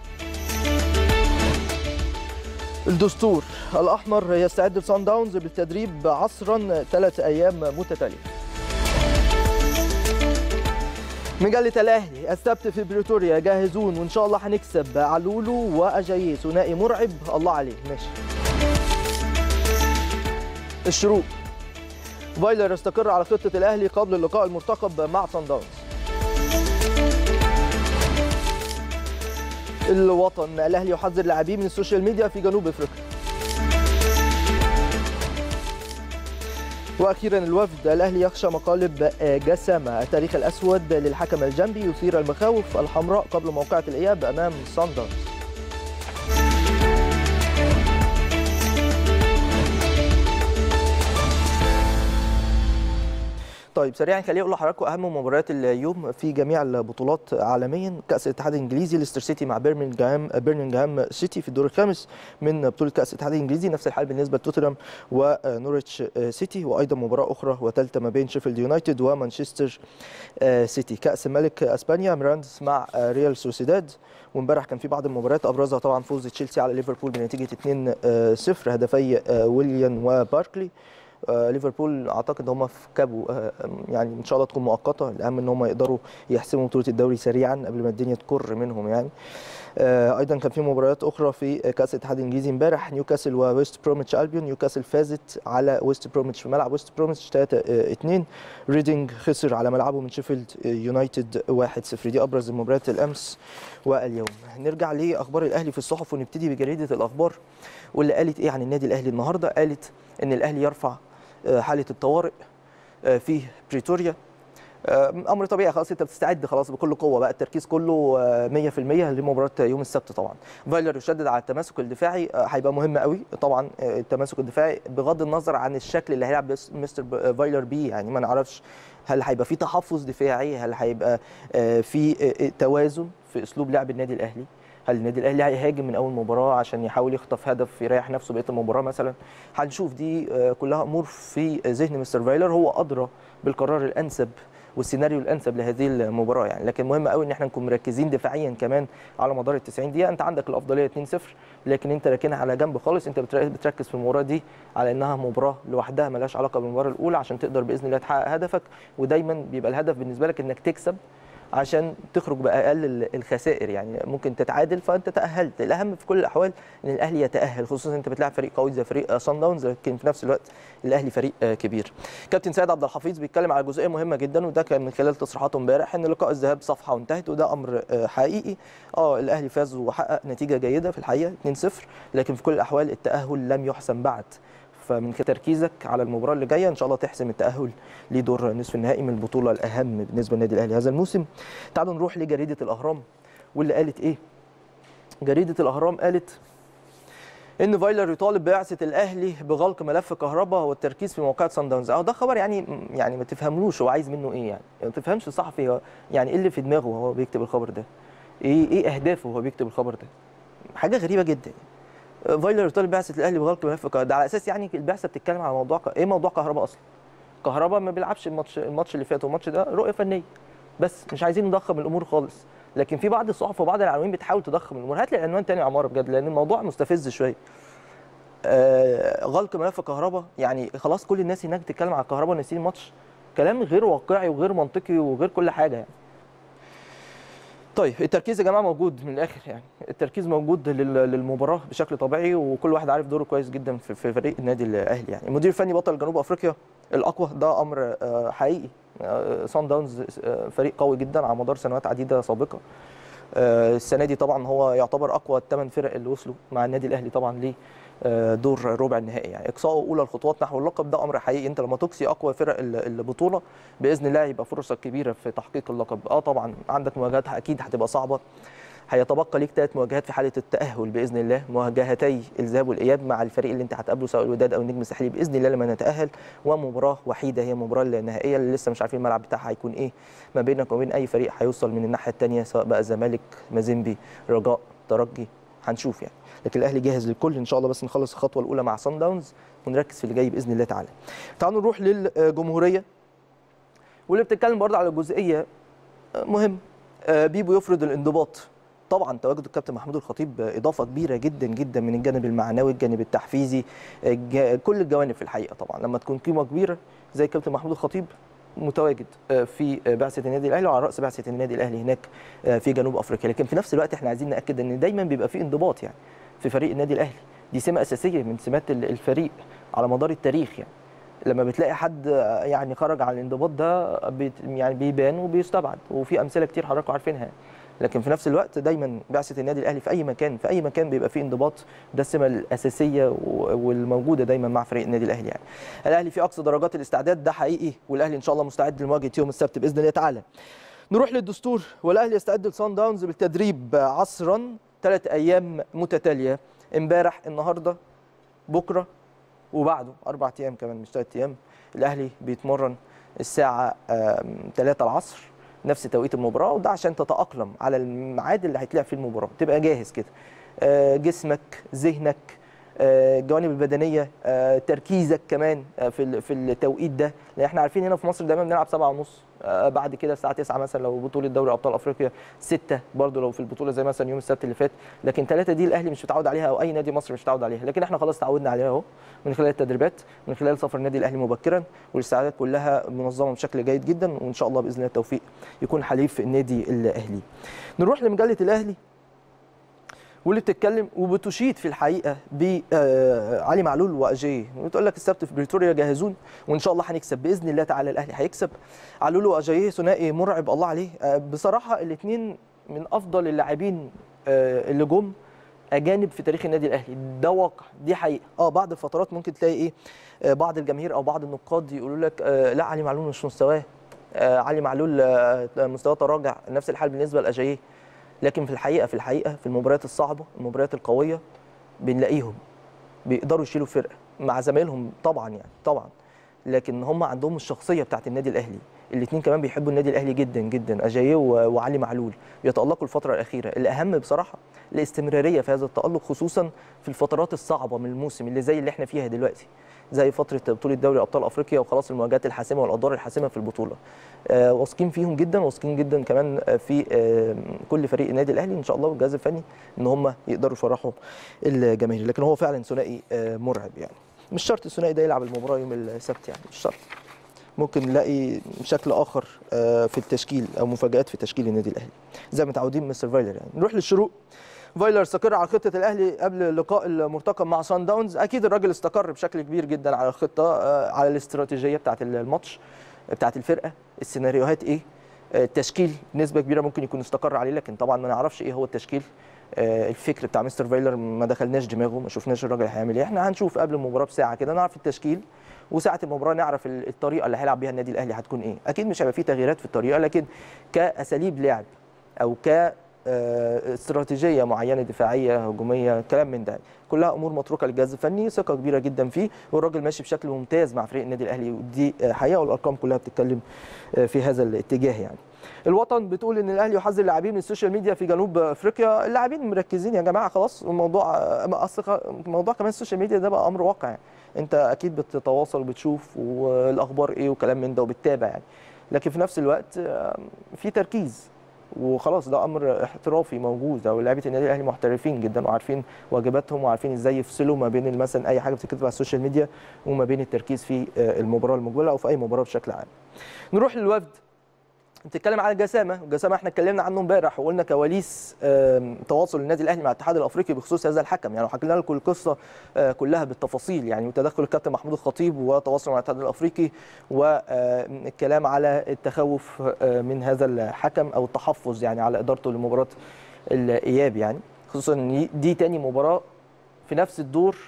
الدستور: الأحمر يستعد لصن داونز بالتدريب عصرا ثلاث أيام متتالية. مجلة الأهلي: السبت في بريتوريا جاهزون وإن شاء الله هنكسب، علولو وأجاييه ثنائي مرعب الله عليه. ماشي. الشروق: فايلر يستقر على خطة الأهلي قبل اللقاء المرتقب مع صن داونز. الوطن: الأهلي يحذر لاعبيه من السوشيال ميديا في جنوب أفريقيا. وأخيرا الوفد: الأهلي يخشى مقالب جسامة، التاريخ الأسود للحكم الجنبي يثير المخاوف الحمراء قبل موقعة الإياب أمام صن داونز. طيب سريعا خليني اقول لحضراتكم اهم مباريات اليوم في جميع البطولات عالميا. كاس الاتحاد الانجليزي، ليستر سيتي مع بيرمنغهام بيرمنغهام سيتي في الدور الخامس من بطوله كاس الاتحاد الانجليزي، نفس الحال بالنسبه لتوتنهام ونوريتش سيتي، وايضا مباراه اخرى وثالثه ما بين شيفيلد يونايتد ومانشستر سيتي. كاس الملك اسبانيا، ميراندس مع ريال سوسيداد، وامبارح كان في بعض المباريات ابرزها طبعا فوز تشيلسي على ليفربول بنتيجه اثنين صفر، هدفي ويليان وباركلي. آه ليفربول اعتقد هم في كابو، آه يعني ان شاء الله تكون مؤقته، الاهم ان هم يقدروا يحسموا بطوله الدوري سريعا قبل ما الدنيا تكر منهم يعني. ايضا كان في مباريات اخرى في كاس الاتحاد الانجليزي امبارح، نيوكاسل وويست بروميتش البيون. نيوكاسل فازت على ويست بروميتش في ملعب ويست بروميتش ثلاثة اثنين. ريدنج خسر على ملعبه من شيفيلد يونايتد واحد صفر. دي ابرز المباريات الامس واليوم. نرجع لاخبار الاهلي في الصحف ونبتدي بجريده الاخبار، واللي قالت ايه عن النادي الاهلي النهارده. قالت ان الاهلي يرفع حاله الطوارئ في بريتوريا. امر طبيعي، خلاص انت بتستعد خلاص بكل قوه بقى، التركيز كله مية في المية لمباراه يوم السبت. طبعا فايلر يشدد على التماسك الدفاعي، هيبقى مهم قوي طبعا التماسك الدفاعي بغض النظر عن الشكل اللي هيلعب مستر فايلر بيه. يعني ما نعرفش هل هيبقى في تحفظ دفاعي، هل هيبقى في توازن في اسلوب لعب النادي الاهلي، هل النادي الاهلي هيهاجم من اول مباراه عشان يحاول يخطف هدف يريح نفسه بقيه المباراه مثلا. هنشوف، دي كلها امور في ذهن مستر فايلر، هو ادرى بالقرار الانسب والسيناريو الانسب لهذه المباراه يعني. لكن مهم قوي ان احنا نكون مركزين دفاعيا كمان على مدار ال تسعين دقيقه. انت عندك الافضليه اتنين صفر، لكن انت راكنها على جنب خالص، انت بتركز في المباراه دي على انها مباراه لوحدها مالهاش علاقه بالمباراه الاولى، عشان تقدر باذن الله تحقق هدفك. ودايما بيبقى الهدف بالنسبه لك انك تكسب عشان تخرج باقل الخسائر، يعني ممكن تتعادل فانت تاهلت. الاهم في كل الاحوال ان الاهلي يتاهل، خصوصا انت بتلعب فريق قوي زي فريق صن داونز، لكن في نفس الوقت الاهلي فريق كبير. كابتن سيد عبد الحفيظ بيتكلم على جزئيه مهمه جدا، وده كان من خلال تصريحاته امبارح، ان لقاء الذهاب صفحه وانتهت، وده امر حقيقي. اه الاهلي فاز وحقق نتيجه جيده في الحقيقه اتنين صفر، لكن في كل الاحوال التاهل لم يحسم بعد. فمن تركيزك على المباراه اللي جايه ان شاء الله تحسم التاهل لدور نصف النهائي من البطوله الاهم بالنسبه للنادي الاهلي هذا الموسم. تعالوا نروح لجريده الاهرام واللي قالت ايه. جريده الاهرام قالت ان فايلر يطالب بعثه الاهلي بغلق ملف كهرباء والتركيز في موقعة صن داونز. اهو ده خبر يعني يعني ما تفهملوش هو عايز منه ايه، يعني ما تفهمش الصحفي يعني ايه اللي في دماغه وهو بيكتب الخبر ده، ايه ايه اهدافه وهو بيكتب الخبر ده. حاجه غريبه جدا. فايلر يطالب بعثه الاهلي بغلق ملف كهرباء، ده على اساس يعني البعثه بتتكلم على موضوع ك... ايه موضوع كهرباء اصلا؟ كهرباء ما بيلعبش الماتش الماتش اللي فات والماتش ده رؤيه فنيه بس، مش عايزين نضخم الامور خالص. لكن في بعض الصحف وبعض العناوين بتحاول تضخم الامور. هات لي عنوان تاني يا عماره بجد، لان الموضوع مستفز شويه. آه غلق ملف كهرباء، يعني خلاص كل الناس هناك بتتكلم على الكهرباء ونسيين الماتش. كلام غير واقعي وغير منطقي وغير كل حاجه يعني. طيب التركيز يا جماعه موجود من الاخر، يعني التركيز موجود للمباراه بشكل طبيعي، وكل واحد عارف دوره كويس جدا في فريق النادي الاهلي. يعني المدير الفني بطل جنوب افريقيا الاقوى، ده امر حقيقي. صن داونز فريق قوي جدا على مدار سنوات عديده سابقه. السنه دي طبعا هو يعتبر اقوى الثمان فرق اللي وصلوا مع النادي الاهلي طبعا ليه دور ربع النهائي. يعني اقصائه اولى الخطوات نحو اللقب، ده امر حقيقي. انت لما تقصي اقوى فرق البطوله باذن الله يبقى فرصك كبيره في تحقيق اللقب. اه طبعا عندك مواجهات اكيد هتبقى صعبه، هيتبقى ليك ثلاث مواجهات في حاله التاهل باذن الله، مواجهتي الذهاب والاياب مع الفريق اللي انت هتقابله سواء الوداد او النجم الساحلي باذن الله لما نتاهل، ومباراه وحيده هي المباراه النهائيه اللي لسه مش عارفين الملعب بتاعها هيكون ايه، ما بينك وبين اي فريق هيوصل من الناحيه الثانيه سواء بقى الزمالك، مازيمبي، رجاء، ترجي، هنشوف يعني. لكن الاهلي جاهز للكل ان شاء الله، بس نخلص الخطوه الاولى مع صن داونز ونركز في اللي جاي باذن الله تعالى. تعالوا نروح للجمهوريه واللي بتتكلم برضه على جزئيه مهم. بيبو يفرض الانضباط. طبعا تواجد الكابتن محمود الخطيب اضافه كبيره جدا جدا من الجانب المعنوي، الجانب التحفيزي، كل الجوانب في الحقيقه. طبعا لما تكون قيمه كبيره زي الكابتن محمود الخطيب متواجد في بعثه النادي الاهلي وعلى راس بعثه النادي الاهلي هناك في جنوب افريقيا، لكن في نفس الوقت احنا عايزين ناكد ان دايما بيبقى في انضباط يعني في فريق النادي الاهلي. دي سمه اساسيه من سمات الفريق على مدار التاريخ. يعني لما بتلاقي حد يعني خرج عن الانضباط ده بيت يعني بيبان وبيستبعد، وفي امثله كتير حضراتكم عارفينها. لكن في نفس الوقت دايما بعثه النادي الاهلي في اي مكان في اي مكان بيبقى فيه انضباط، ده السمه الاساسيه والموجوده دايما مع فريق النادي الاهلي. يعني الاهلي في اقصى درجات الاستعداد، ده حقيقي، والاهلي ان شاء الله مستعد لمواجهه يوم السبت باذن الله تعالى. نروح للدستور، والاهلي يستعد لصن داونز بالتدريب عصرا ثلاث ايام متتاليه، امبارح النهارده بكره وبعده اربع ايام كمان مش ثلاث ايام. الاهلي بيتمرن الساعه ثلاثة العصر نفس توقيت المباراه، وده عشان تتاقلم على الميعاد اللي هيتلعب فيه المباراه، تبقى جاهز كده جسمك، ذهنك، الجوانب البدنيه، تركيزك كمان في في التوقيت ده، لان احنا عارفين هنا في مصر دايما بنلعب سبعة ونص، بعد كده الساعه تسعة مثلا لو بطوله دوري ابطال افريقيا، ستة برضه لو في البطوله زي مثلا يوم السبت اللي فات، لكن ثلاثة دي الاهلي مش متعود عليها او اي نادي مصري مش متعود عليها، لكن احنا خلاص تعودنا عليها اهو من خلال التدريبات، من خلال سفر النادي الاهلي مبكرا، والاستعدادات كلها منظمه بشكل جيد جدا، وان شاء الله باذن الله التوفيق يكون حليف النادي الاهلي. نروح لمجله الاهلي واللي بتتكلم وبتشيد في الحقيقه بعلي معلول واجاييه، وتقول لك السبت في بريتوريا جاهزون وان شاء الله هنكسب باذن الله تعالى، الاهلي هيكسب. معلول واجاييه ثنائي مرعب الله عليه. بصراحه الاثنين من افضل اللاعبين اللي جم اجانب في تاريخ النادي الاهلي، ده واقع، دي حقيقه. اه بعض الفترات ممكن تلاقي ايه بعض الجماهير او بعض النقاد يقولوا لك آه لا علي معلول مش مستواه، آه علي معلول آه مستواه تراجع، نفس الحال بالنسبه لاجاييه. لكن في الحقيقه في الحقيقه في المباريات الصعبه المباريات القويه بنلاقيهم بيقدروا يشيلوا فرقه مع زمايلهم طبعا يعني طبعا، لكن هم عندهم الشخصيه بتاعت النادي الاهلي. الاثنين كمان بيحبوا النادي الاهلي جدا جدا، اجاييه وعلي معلول بيتالقوا الفتره الاخيره. الاهم بصراحه الاستمراريه في هذا التالق، خصوصا في الفترات الصعبه من الموسم اللي زي اللي احنا فيها دلوقتي، زي فتره بطوله دوري ابطال افريقيا وخلاص المواجهات الحاسمه والادوار الحاسمه في البطوله. آه واثقين فيهم جدا، واثقين جدا كمان في آه كل فريق النادي الاهلي ان شاء الله والجهاز الفني ان هم يقدروا يفرحوا الجماهير. لكن هو فعلا ثنائي آه مرعب يعني. مش شرط الثنائي ده يلعب المباراه يوم السبت يعني، مش شرط، ممكن نلاقي شكل اخر في التشكيل او مفاجات في تشكيل النادي الاهلي زي ما متعودين مستر فايلر يعني. نروح للشروق. فايلر استقر على خطه الاهلي قبل اللقاء المرتقب مع سان داونز. اكيد الراجل استقر بشكل كبير جدا على الخطه، على الاستراتيجيه بتاعه الماتش بتاعه الفرقه، السيناريوهات ايه، التشكيل نسبه كبيره ممكن يكون استقر عليه، لكن طبعا ما نعرفش ايه هو التشكيل. الفكر بتاع مستر فايلر ما دخلناش دماغه، ما شفناش الراجل هيعمل ايه. احنا هنشوف قبل المباراه بساعه كده نعرف التشكيل، وساعه المباراه نعرف الطريقه اللي هيلعب بيها النادي الاهلي هتكون ايه. اكيد مش هيبقى فيه تغييرات في الطريقه، لكن كاساليب لعب او ك استراتيجيه معينه دفاعيه هجوميه كلام من ده كلها امور متروكه للجهاز الفني، ثقه كبيره جدا فيه، والراجل ماشي بشكل ممتاز مع فريق النادي الاهلي، ودي حقيقه والارقام كلها بتتكلم في هذا الاتجاه يعني. الوطن بتقول ان الاهلي يحذر اللاعبين من السوشيال ميديا في جنوب افريقيا. اللاعبين مركزين يا جماعه خلاص، الموضوع اصل الموضوع كمان السوشيال ميديا ده بقى امر واقع يعني. انت اكيد بتتواصل وبتشوف والاخبار ايه وكلام من ده وبتتابع يعني، لكن في نفس الوقت في تركيز وخلاص، ده امر احترافي موجود، او لعيبه النادي الاهلي محترفين جدا وعارفين واجباتهم وعارفين ازاي يفصلوا ما بين مثلا اي حاجه بتتكتب على السوشيال ميديا وما بين التركيز في المباراه المقبله او في اي مباراه بشكل عام. نروح للوفد. بتتكلم على الجسامه، الجسامه احنا اتكلمنا عنه امبارح وقلنا كواليس تواصل النادي الاهلي مع الاتحاد الافريقي بخصوص هذا الحكم يعني، وحكينا لكم القصه كلها بالتفاصيل يعني، وتدخل الكابتن محمود الخطيب وتواصل مع الاتحاد الافريقي والكلام على التخوف من هذا الحكم او التحفظ يعني على ادارته لمباراه الاياب يعني، خصوصا ان دي تاني مباراه في نفس الدور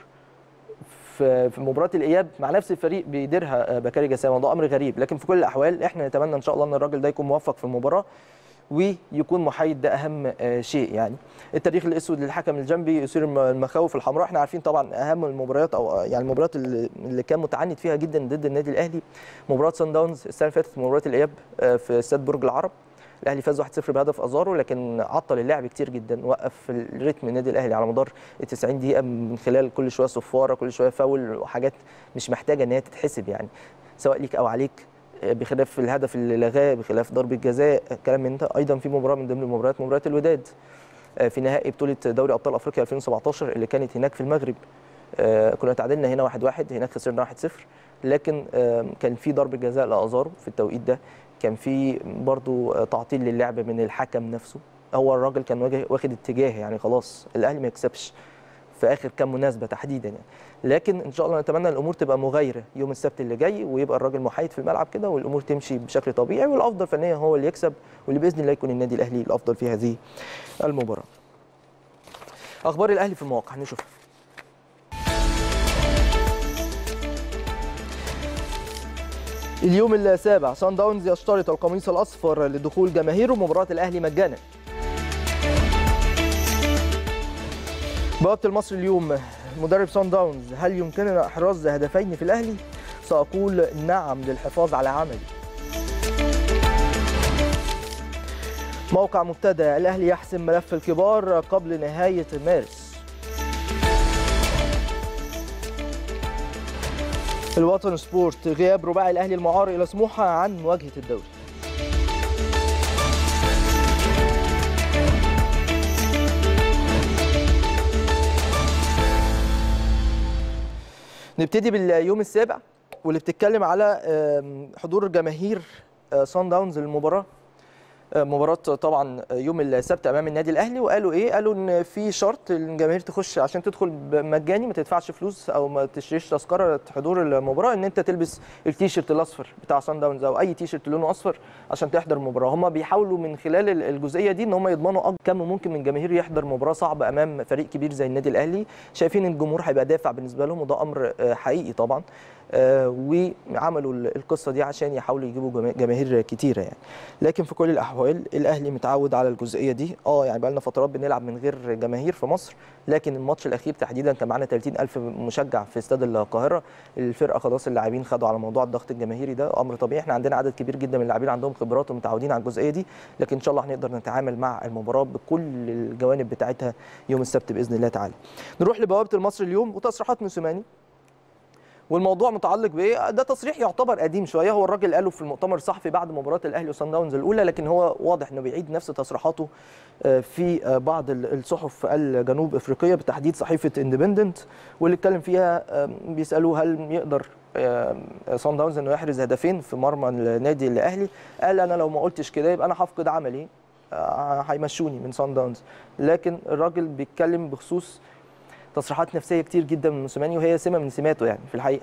في مباراه الاياب مع نفس الفريق بيديرها بكاري جسامه، ده امر غريب. لكن في كل الاحوال احنا نتمنى ان شاء الله ان الراجل ده يكون موفق في المباراه ويكون محايد، ده اهم شيء يعني. التاريخ الاسود للحكم الجنبي يثير المخاوف الحمراء. احنا عارفين طبعا اهم المباريات او يعني المباريات اللي كان متعنت فيها جدا ضد النادي الاهلي مباراه سان داونز السنه اللي فاتت، مباراه الاياب في استاد برج العرب. الاهلي فاز واحد صفر بهدف ازارو، لكن عطل اللعب كتير جدا، وقف الريتم النادي الاهلي على مدار التسعين دقيقه من خلال كل شويه صفاره، كل شويه فاول وحاجات مش محتاجه ان هي تتحسب يعني، سواء ليك او عليك، بخلاف الهدف اللي لغاه، بخلاف ضربه جزاء، كلام من ده. ايضا في مباراه من ضمن المباريات مباراه الوداد في نهائي بطوله دوري ابطال افريقيا ألفين وسبعتاشر اللي كانت هناك في المغرب، كنا تعادلنا هنا واحد واحد، هناك خسرنا واحد صفر، لكن كان في ضربه جزاء لازارو في التوقيت ده، كان في برضو تعطيل للعب من الحكم نفسه. هو الراجل كان واخد اتجاه يعني خلاص الاهلي ما يكسبش في اخر كام مناسبه تحديدا يعني، لكن ان شاء الله نتمنى الامور تبقى مغايره يوم السبت اللي جاي، ويبقى الراجل محايد في الملعب كده والامور تمشي بشكل طبيعي، والافضل فنيا هو اللي يكسب، واللي باذن الله يكون النادي الاهلي الافضل في هذه المباراه. اخبار الاهلي في المواقع نشوف. اليوم السابع سان داونز يشترط القميص الاصفر لدخول جماهيره مباراه الاهلي مجانا. بوابه المصري اليوم، مدرب سان داونز: هل يمكننا احراز هدفين في الاهلي؟ ساقول نعم للحفاظ على عملي. موقع مبتدأ: الاهلي يحسم ملف الكبار قبل نهايه مارس. الوطن سبورت: غياب رباعي الاهلي المعار الى سموحه عن مواجهه الدوري. نبتدي باليوم السابع واللي بتتكلم على حضور جماهير سان داونز للمباراه. مباراة طبعا يوم السبت امام النادي الاهلي، وقالوا ايه؟ قالوا ان في شرط الجماهير تخش عشان تدخل مجاني، ما تدفعش فلوس او ما تشتريش تذكره حضور المباراه، ان انت تلبس التيشيرت الاصفر بتاع صن داونز او اي تيشيرت لونه اصفر عشان تحضر المباراه. هم بيحاولوا من خلال الجزئيه دي ان هم يضمنوا اكبر كم ممكن من جماهير يحضر مباراه صعبه امام فريق كبير زي النادي الاهلي. شايفين ان الجمهور هيبقى دافع بالنسبه لهم، وده امر حقيقي طبعا. آه وعملوا القصه دي عشان يحاولوا يجيبوا جماهير كتيره يعني. لكن في كل الاحوال الاهلي متعود على الجزئيه دي. اه يعني بقى لنا فترات بنلعب من غير جماهير في مصر، لكن الماتش الاخير تحديدا كان معانا ثلاثين ألف مشجع في استاد القاهره. الفرقه خلاص اللاعبين خدوا على موضوع الضغط الجماهيري ده، امر طبيعي. احنا عندنا عدد كبير جدا من اللاعبين عندهم خبرات ومتعودين على الجزئيه دي، لكن ان شاء الله هنقدر نتعامل مع المباراه بكل الجوانب بتاعتها يوم السبت باذن الله تعالى. نروح لبوابه المصري اليوم وتصريحات موسيماني، والموضوع متعلق بايه؟ ده تصريح يعتبر قديم شويه، هو الراجل قاله في المؤتمر الصحفي بعد مباراه الاهلي وصن داونز الاولى، لكن هو واضح انه بيعيد نفس تصريحاته في بعض الصحف الجنوب افريقيه، بالتحديد صحيفه اندبندنت، واللي اتكلم فيها بيسالوه هل يقدر صن داونز انه يحرز هدفين في مرمى النادي الاهلي. قال انا لو ما قلتش كده يبقى انا هفقد عملي، هيمشوني من صن داونز. لكن الراجل بيتكلم بخصوص تصريحات نفسيه كتير جدا من موسيماني، وهي سمه من سماته يعني في الحقيقه.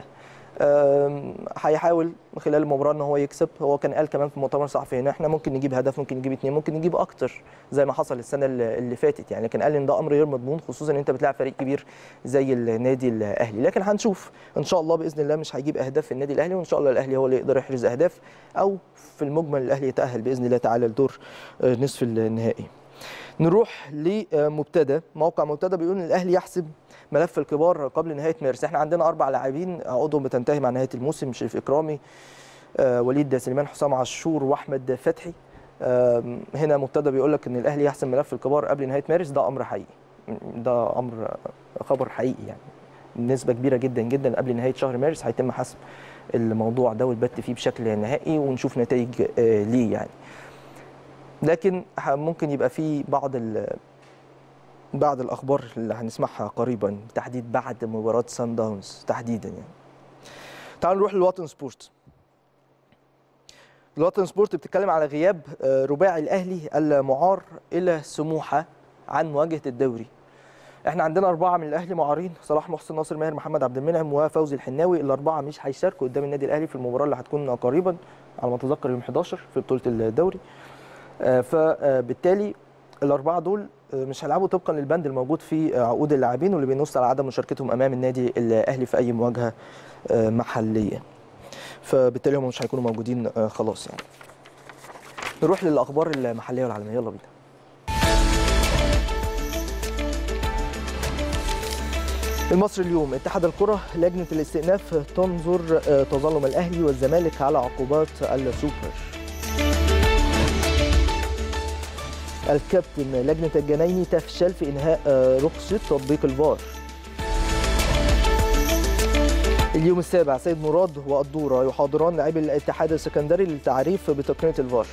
هيحاول من خلال المباراه ان هو يكسب. هو كان قال كمان في المؤتمر الصحفي ان احنا ممكن نجيب هدف، ممكن نجيب اثنين، ممكن نجيب اكتر زي ما حصل السنه اللي فاتت يعني. لكن قال ان ده امر غير مضمون، خصوصا ان انت بتلعب فريق كبير زي النادي الاهلي. لكن هنشوف ان شاء الله باذن الله مش هيجيب اهداف في النادي الاهلي، وان شاء الله الاهلي هو اللي يقدر يحرز اهداف، او في المجمل الاهلي يتاهل باذن الله تعالى لدور نصف النهائي. نروح لمبتدى. موقع مبتدى بيقول ان الاهلي يحسب ملف الكبار قبل نهايه مارس. احنا عندنا اربع لاعبين عقودهم بتنتهي مع نهايه الموسم: شريف اكرامي، آه وليد سليمان، حسام عاشور، واحمد فتحي. آه هنا مبتدى بيقول لك ان الاهلي يحسم ملف الكبار قبل نهايه مارس. ده امر حقيقي، ده امر خبر حقيقي يعني. بنسبه كبيره جدا جدا قبل نهايه شهر مارس هيتم حسم الموضوع ده والبت فيه بشكل نهائي، ونشوف نتائج آه ليه يعني. لكن ممكن يبقى في بعض بعض الاخبار اللي هنسمعها قريبا، بالتحديد بعد مباراه سان داونز تحديدا يعني. تعالوا نروح للوطن سبورت. الوطن سبورت بتتكلم على غياب رباعي الاهلي المعار الى سموحه عن مواجهه الدوري. احنا عندنا اربعه من الاهلي معارين: صلاح محسن، ناصر ماهر، محمد عبد المنعم، وفوزي الحناوي. الاربعه مش هيشاركوا قدام النادي الاهلي في المباراه اللي هتكون قريبا على ما اتذكر يوم حداشر في بطوله الدوري. فبالتالي الاربعه دول مش هيلعبوا طبقا للبند الموجود في عقود اللاعبين، واللي بينص على عدم مشاركتهم امام النادي الاهلي في اي مواجهه محليه. فبالتالي هم مش هيكونوا موجودين خلاص يعني. نروح للاخبار المحليه والعالميه، يلا بينا. المصري اليوم. اتحاد الكره لجنه الاستئناف تنظر تظلم الاهلي والزمالك على عقوبات السوبر. الكابتن لجنة الجنايني تفشل في إنهاء رخصة تطبيق الفار. اليوم السابع. سيد مراد والدورة يحاضران لاعبي الاتحاد السكندري للتعريف بتقنية الفار.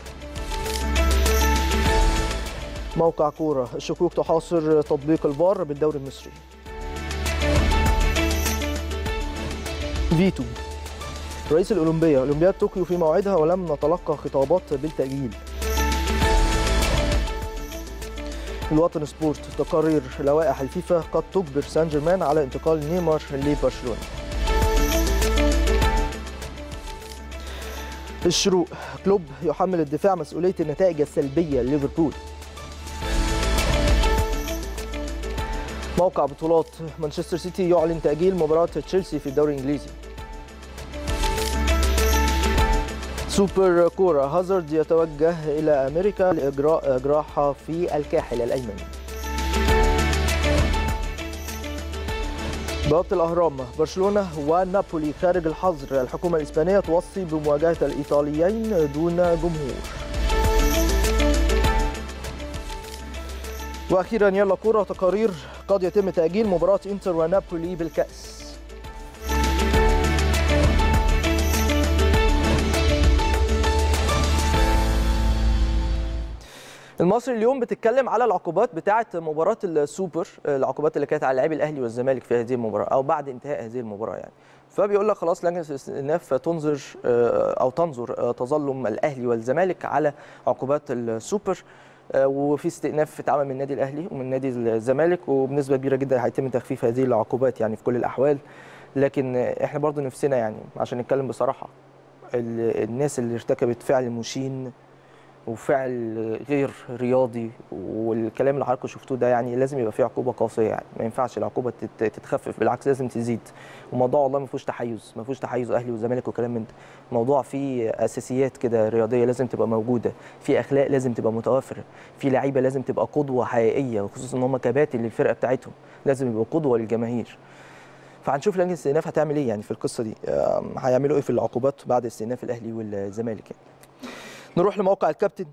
موقع كورة. الشكوك تحاصر تطبيق الفار بالدوري المصري. فيتو. رئيس الأولمبية. أولمبياد طوكيو في موعدها ولم نتلقى خطابات بالتأجيل. الوطن سبورت. تقارير لوائح الفيفا قد تجبر سان جيرمان على انتقال نيمار لبرشلونة. الشروق. كلوب يحمل الدفاع مسؤولية النتائج السلبية لليفربول. موقع بطولات. مانشستر سيتي يعلن تأجيل مباراة تشيلسي في الدوري الإنجليزي. سوبر كورة. هازارد يتوجه إلى أمريكا لإجراء جراحة في الكاحل الأيمن. بوابة الأهرام. برشلونة ونابولي خارج الحظر. الحكومة الإسبانية توصي بمواجهة الإيطاليين دون جمهور. وأخيرا يلا كورة. تقارير قد يتم تأجيل مباراة إنتر ونابولي بالكأس. المصري اليوم بتتكلم على العقوبات بتاعه مباراه السوبر، العقوبات اللي كانت على لاعبي الاهلي والزمالك في هذه المباراه او بعد انتهاء هذه المباراه يعني. فبيقول لك خلاص لجنه الاستئناف تنظر او تنظر تظلم الاهلي والزمالك على عقوبات السوبر، وفي استئناف اتعمل من النادي الاهلي ومن نادي الزمالك، وبنسبه كبيره جدا هيتم تخفيف هذه العقوبات يعني في كل الاحوال. لكن احنا برضو نفسنا يعني عشان نتكلم بصراحه، الناس اللي ارتكبت فعل مشين وفعل غير رياضي والكلام اللي حضراتكم شفتوه ده يعني لازم يبقى فيه عقوبه قاسيه يعني، ما ينفعش العقوبه تتخفف، بالعكس لازم تزيد. وموضوع والله ما فيهوش تحيز، ما فيهوش تحيز اهلي وزمالك وكلام من ده، موضوع فيه اساسيات كده رياضيه لازم تبقى موجوده، في اخلاق لازم تبقى متوافره، في لعيبه لازم تبقى قدوه حقيقيه، وخصوصا ان هم كباتن للفرقه بتاعتهم لازم يبقوا قدوه للجماهير. فهنشوف لجنه الاستئناف هتعمل ايه يعني في القصه دي، هيعملوا ايه في العقوبات بعد استئناف الاهلي والزمالك يعني. نروح لموقع الكابتن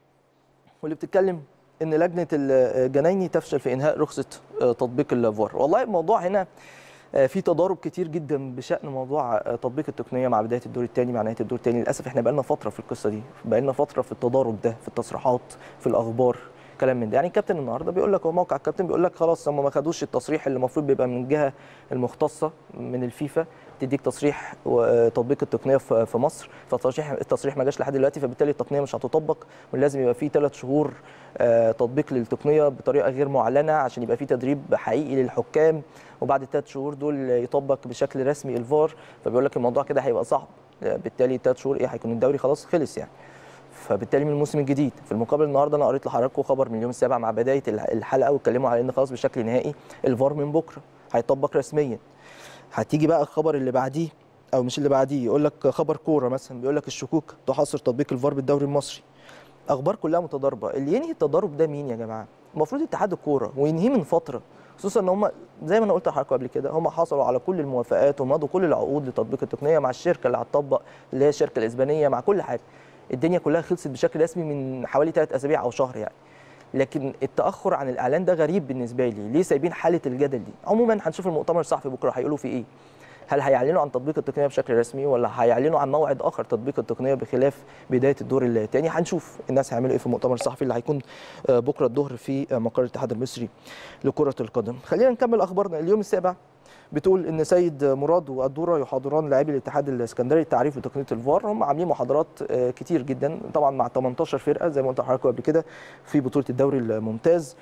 واللي بتتكلم ان لجنه الجنايني تفشل في انهاء رخصه تطبيق الفار. والله الموضوع هنا في تضارب كتير جدا بشان موضوع تطبيق التقنيه مع بدايه الدور الثاني مع نهايه الدور الثاني. للاسف احنا بقالنا فتره في القصه دي، بقالنا فتره في التضارب ده في التصريحات في الاخبار كلام من ده يعني. الكابتن النهارده بيقول لك، هو موقع الكابتن بيقول لك خلاص هم ما خدوش التصريح اللي المفروض بيبقى من الجهه المختصه من الفيفا تديك تصريح وتطبيق التقنيه في مصر، فالتصريح التصريح ما جاش لحد دلوقتي، فبالتالي التقنيه مش هتطبق، ولازم يبقى في ثلاث شهور تطبيق للتقنيه بطريقه غير معلنه عشان يبقى في تدريب حقيقي للحكام، وبعد الثلاث شهور دول يطبق بشكل رسمي الفار. فبيقول لك الموضوع كده هيبقى صعب، بالتالي ثلاث شهور ايه هيكون الدوري خلاص خلص يعني، فبالتالي من الموسم الجديد. في المقابل النهارده انا قريت لحضراتكم خبر من اليوم السابع مع بدايه الحلقه واتكلموا على ان خلاص بشكل نهائي الفار من بكره هيطبق رسميا. هتيجي بقى الخبر اللي بعديه او مش اللي بعديه، يقول لك خبر كوره مثلا بيقول لك الشكوك تحاصر تطبيق الفار بالدوري المصري. اخبار كلها متضاربه، اللي ينهي التضارب ده مين يا جماعه؟ المفروض اتحاد الكوره وينهيه من فتره، خصوصا ان هم زي ما انا قلت لحضراتكم قبل كده هم حصلوا على كل الموافقات ومضوا كل العقود لتطبيق التقنيه مع الشركه اللي هتطبق اللي هي الشركه الاسبانيه، مع كل حاجه الدنيا كلها خلصت بشكل رسمي من حوالي ثلاث اسابيع او شهر يعني. لكن التاخر عن الاعلان ده غريب بالنسبه لي، ليه سايبين حاله الجدل دي؟ عموما هنشوف المؤتمر الصحفي بكره هيقولوا فيه ايه، هل هيعلنوا عن تطبيق التقنيه بشكل رسمي ولا هيعلنوا عن موعد اخر تطبيق التقنيه بخلاف بدايه الدور الثاني؟ هنشوف الناس هيعملوا ايه في المؤتمر الصحفي اللي هيكون بكره الظهر في مقر الاتحاد المصري لكره القدم. خلينا نكمل اخبارنا. اليوم السابع بتقول ان سيد مراد والدوره يحاضران لاعبي الاتحاد الاسكندري التعريف بتقنيه الفار. هم عاملين محاضرات كتير جدا طبعا مع ثمانية عشر فرقه زي ما قلت لحضراتكم قبل كده في بطوله الدوري الممتاز،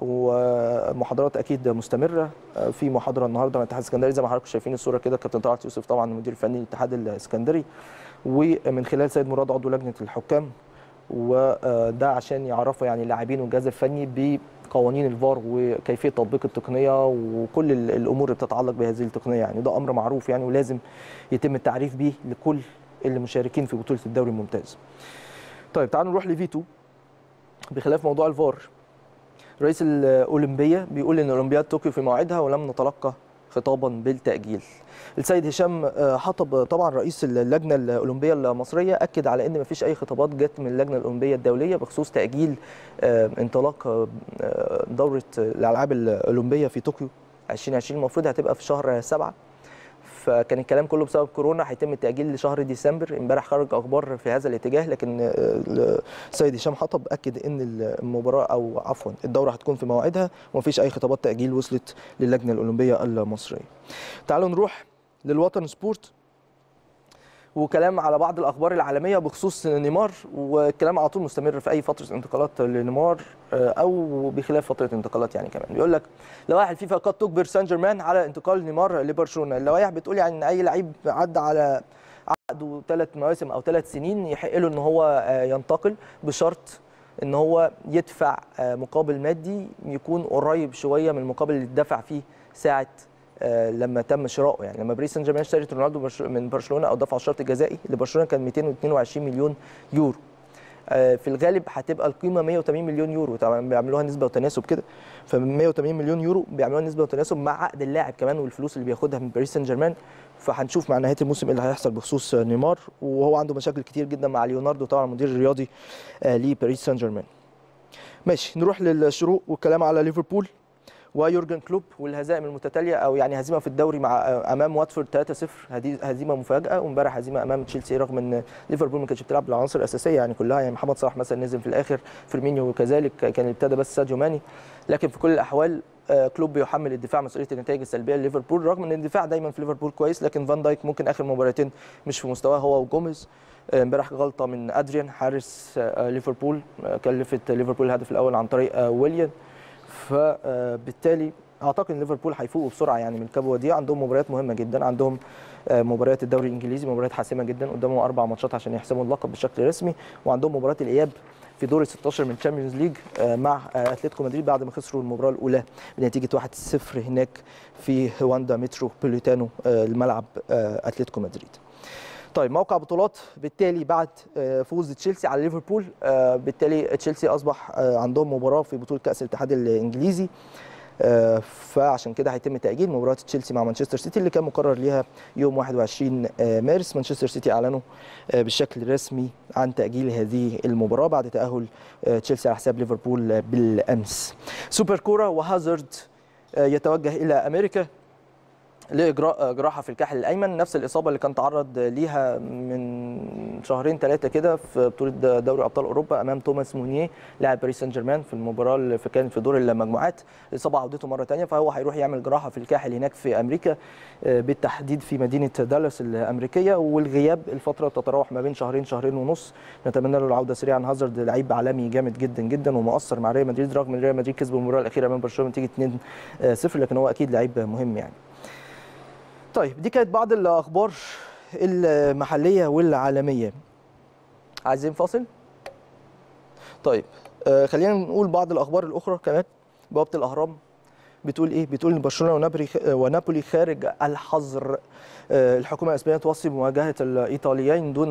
ومحاضرات اكيد مستمره. في محاضره النهارده من الاتحاد الاسكندري زي ما حضراتكم شايفين الصوره كده، كابتن طلعت يوسف طبعا المدير الفني للاتحاد الاسكندري، ومن خلال سيد مراد عضو لجنه الحكام، وده عشان يعرفوا يعني اللاعبين والجهاز الفني بقوانين الفار وكيفيه تطبيق التقنيه وكل الامور اللي بتتعلق بهذه التقنيه يعني. ده امر معروف يعني ولازم يتم التعريف به لكل اللي مشاركين في بطوله الدوري الممتاز. طيب تعالوا نروح لفيتو. بخلاف موضوع الفار، رئيس الأولمبية بيقول إن أولمبياد طوكيو في موعدها ولم نتلقى خطابا بالتأجيل. السيد هشام حطب طبعا رئيس اللجنة الأولمبية المصرية أكد على إن مفيش أي خطابات جت من اللجنة الأولمبية الدولية بخصوص تأجيل انطلاق دورة الألعاب الأولمبية في طوكيو ألفين وعشرين. المفروض هتبقى في شهر سبعة، فكان الكلام كله بسبب كورونا هيتم التأجيل لشهر ديسمبر. امبارح خرج اخبار في هذا الاتجاه، لكن السيد هشام حطب اكد ان المباراه او عفوا الدوره هتكون في موعدها ومفيش اي خطابات تأجيل وصلت للجنه الاولمبيه المصريه. تعالوا نروح للوطن سبورت وكلام على بعض الاخبار العالميه بخصوص نيمار، والكلام على طول مستمر في اي فتره انتقالات لنيمار او بخلاف فتره انتقالات يعني. كمان بيقول لك لوائح الفيفا قد تجبر سان جيرمان على انتقال نيمار لبرشلونه. اللوائح بتقول يعني ان اي لعيب عدى على عقده ثلاث مواسم او ثلاث سنين يحق له ان هو ينتقل بشرط ان هو يدفع مقابل مادي يكون قريب شويه من المقابل اللي اتدفع فيه ساعه لما تم شرائه يعني. لما باريس سان جيرمان اشترت رونالدو من برشلونه او دفع الشرط الجزائي لبرشلونه كان مئتين واثنين وعشرين مليون يورو. في الغالب هتبقى القيمه مئة وثمانين مليون يورو، طبعا بيعملوها نسبه وتناسب كده، فمن مئة وثمانين مليون يورو بيعملوها نسبه وتناسب مع عقد اللاعب كمان والفلوس اللي بياخدها من باريس سان جيرمان. فهنشوف مع نهايه الموسم ايه اللي هيحصل بخصوص نيمار، وهو عنده مشاكل كتير جدا مع ليوناردو طبعا المدير الرياضي لباريس سان جيرمان. ماشي نروح للشروق والكلام على ليفربول ويورجن كلوب والهزائم المتتاليه، او يعني هزيمه في الدوري مع امام واتفورد ثلاثة صفر، هزيمه مفاجاه، وامبارح هزيمه امام تشيلسي رغم ان ليفربول ما كانتش بتلعب بالعناصر الاساسيه يعني كلها، يعني محمد صلاح مثلا نزل في الاخر، فيرمينيو وكذلك، كان ابتدى بس ساديو ماني. لكن في كل الاحوال كلوب يحمل الدفاع مسؤوليه النتائج السلبيه لليفربول، رغم ان الدفاع دايما في ليفربول كويس، لكن فان دايك ممكن اخر مباراتين مش في مستواه هو وجوميز. امبارح غلطه من ادريان حارس ليفربول كلفت ليفربول الهدف الاول عن طريق ويليان، فبالتالي اعتقد ان ليفربول هيفوقوا بسرعه يعني من الكبوه دي. عندهم مباريات مهمه جدا، عندهم مباريات الدوري الانجليزي، مباريات حاسمه جدا، قدامهم اربع ماتشات عشان يحسموا اللقب بشكل رسمي، وعندهم مباراه الاياب في دور ال ستاشر من تشامبيونز ليج مع اتلتيكو مدريد بعد ما خسروا المباراه الاولى بنتيجه واحد صفر هناك في واندا متروبوليتانو الملعب اتلتيكو مدريد. طيب موقع بطولات، بالتالي بعد فوز تشيلسي على ليفربول، بالتالي تشيلسي اصبح عندهم مباراه في بطوله كاس الاتحاد الانجليزي، فعشان كده هيتم تاجيل مباراه تشيلسي مع مانشستر سيتي اللي كان مقرر ليها يوم واحد وعشرين مارس. مانشستر سيتي اعلنوا بشكل رسمي عن تاجيل هذه المباراه بعد تاهل تشيلسي على حساب ليفربول بالامس. سوبر كوره، وهازارد يتوجه الى امريكا لاجراء جراحه في الكاحل الايمن، نفس الاصابه اللي كان تعرض ليها من شهرين ثلاثه كده في بطوله دوري ابطال اوروبا امام توماس مونيه لاعب باريس سان جيرمان في المباراه اللي كانت في دور المجموعات. الاصابه عودته مره ثانيه، فهو هيروح يعمل جراحه في الكاحل هناك في امريكا، بالتحديد في مدينه دالاس الامريكيه، والغياب الفتره تتراوح ما بين شهرين شهرين ونص. نتمنى له العوده سريعا. هازارد لعيب عالمي جامد جدا جدا ومؤثر مع ريال مدريد، رغم ان ريال مدريد كسب المباراه الاخيره امام برشلونه نتيجه اتنين صفر، لكن هو اكيد لعيب مهم يعني. طيب دي كانت بعض الاخبار المحليه والعالميه. عايزين فاصل؟ طيب آه خلينا نقول بعض الاخبار الاخرى كمان. بوابه الاهرام بتقول ايه؟ بتقول ان برشلونه ونابولي ونابولي خارج الحظر. آه الحكومه الاسبانيه توصي بمواجهه الايطاليين دون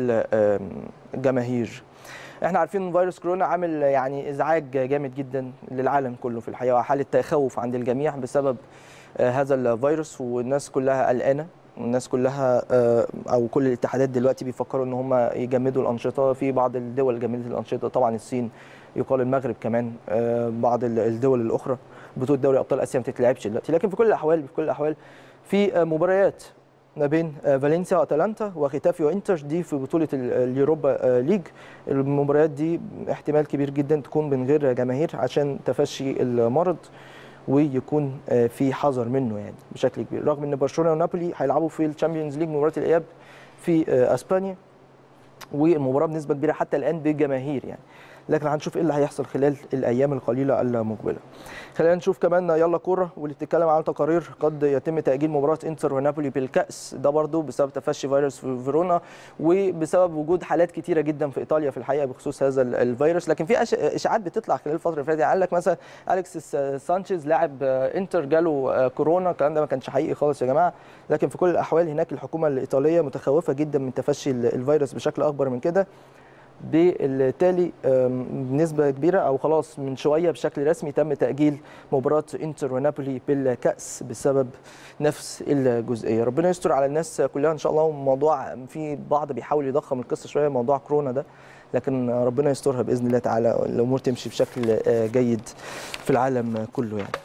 الجماهير. احنا عارفين ان فيروس كورونا عامل يعني ازعاج جامد جدا للعالم كله في الحقيقه، وحاله تخوف عند الجميع بسبب هذا الفيروس، والناس كلها قلقانه، والناس كلها او كل الاتحادات دلوقتي بيفكروا ان هم يجمدوا الانشطه. في بعض الدول جمدت الانشطه، طبعا الصين، يقال المغرب كمان، بعض الدول الاخرى. بطوله دوري ابطال اسيا ما تتلعبش دلوقتي، لكن في كل الاحوال في كل الاحوال في مباريات ما بين فالنسيا واتلانتا وختافي وانتر، دي في بطوله اليوروبا ليج. المباريات دي احتمال كبير جدا تكون من غير جماهير عشان تفشي المرض، ويكون في حذر منه يعني بشكل كبير، رغم ان برشلونه ونابولي هيلعبوا في الشامبيونز ليج مباراه الاياب في اسبانيا، والمباراه بنسبه كبيره حتى الان بجماهير يعني، لكن هنشوف ايه اللي هيحصل خلال الايام القليله المقبله. خلينا نشوف كمان يلا كوره، واللي بتتكلم عن تقارير قد يتم تاجيل مباراه انتر ونابولي بالكاس، ده برضو بسبب تفشي فيروس في فيرونا، وبسبب وجود حالات كتيره جدا في ايطاليا في الحقيقه بخصوص هذا الفيروس. لكن في اشاعات بتطلع خلال الفتره اللي فاتت، قال لك مثلا اليكسيس سانشيز لاعب انتر جاله كورونا، الكلام ده ما كانش حقيقي خالص يا جماعه. لكن في كل الاحوال هناك الحكومه الايطاليه متخوفه جدا من تفشي الفيروس بشكل اكبر من كده، بالتالي بنسبه كبيره او خلاص من شويه بشكل رسمي تم تاجيل مباراه انتر ونابولي بالكاس بسبب نفس الجزئيه. ربنا يستر على الناس كلها ان شاء الله. وموضوع في بعض بيحاول يضخم القصه شويه موضوع كورونا ده، لكن ربنا يسترها باذن الله تعالى، الامور تمشي بشكل جيد في العالم كله يعني.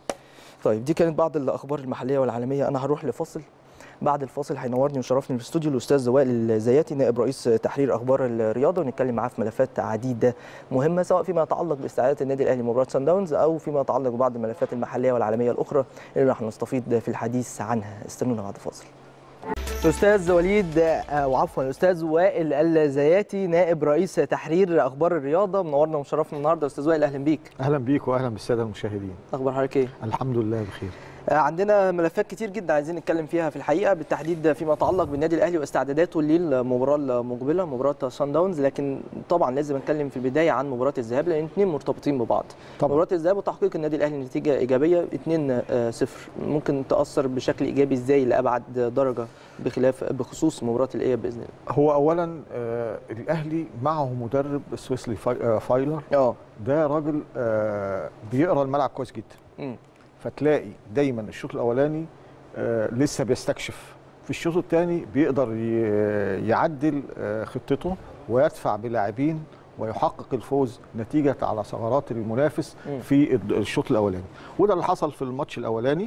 طيب دي كانت بعض الاخبار المحليه والعالميه. انا هروح لفاصل، بعد الفاصل هينورني ويشرفني في الاستوديو الاستاذ وائل الزياتي نائب رئيس تحرير اخبار الرياضه، ونتكلم معاه في ملفات عديده مهمه، سواء فيما يتعلق باستعدادات النادي الاهلي لمباراه سان داونز، او فيما يتعلق ببعض الملفات المحليه والعالميه الاخرى اللي راح نستفيد في الحديث عنها. استنونا بعد الفاصل. الاستاذ وليد او عفوا الاستاذ وائل الزياتي نائب رئيس تحرير اخبار الرياضه، منورنا ومشرفنا النهارده. استاذ وائل اهلا بيك. اهلا بيك واهلا بالساده المشاهدين. اخبار حضرتك ايه؟ الحمد لله بخير. عندنا ملفات كتير جدا عايزين نتكلم فيها في الحقيقه، بالتحديد فيما يتعلق بالنادي الاهلي واستعداداته للمباراه المقبله مباراه سان داونز، لكن طبعا لازم نتكلم في البدايه عن مباراه الذهاب لان الاثنين مرتبطين ببعض. طبعا. مباراه الذهاب وتحقيق النادي الاهلي نتيجه ايجابيه اتنين صفر، ممكن تاثر بشكل ايجابي ازاي لابعد درجه بخلاف بخصوص مباراه الاياب باذن الله؟ هو اولا آه الاهلي معه مدرب سويسلي فاي فايلر، اه ده راجل آه بيقرا الملعب كويس جدا. م. فتلاقي دايما الشوط الاولاني آه لسه بيستكشف، في الشوط الثاني بيقدر يعدل آه خطته ويدفع بلاعبين ويحقق الفوز نتيجه على ثغرات المنافس في الشوط الاولاني، وده اللي حصل في الماتش الاولاني.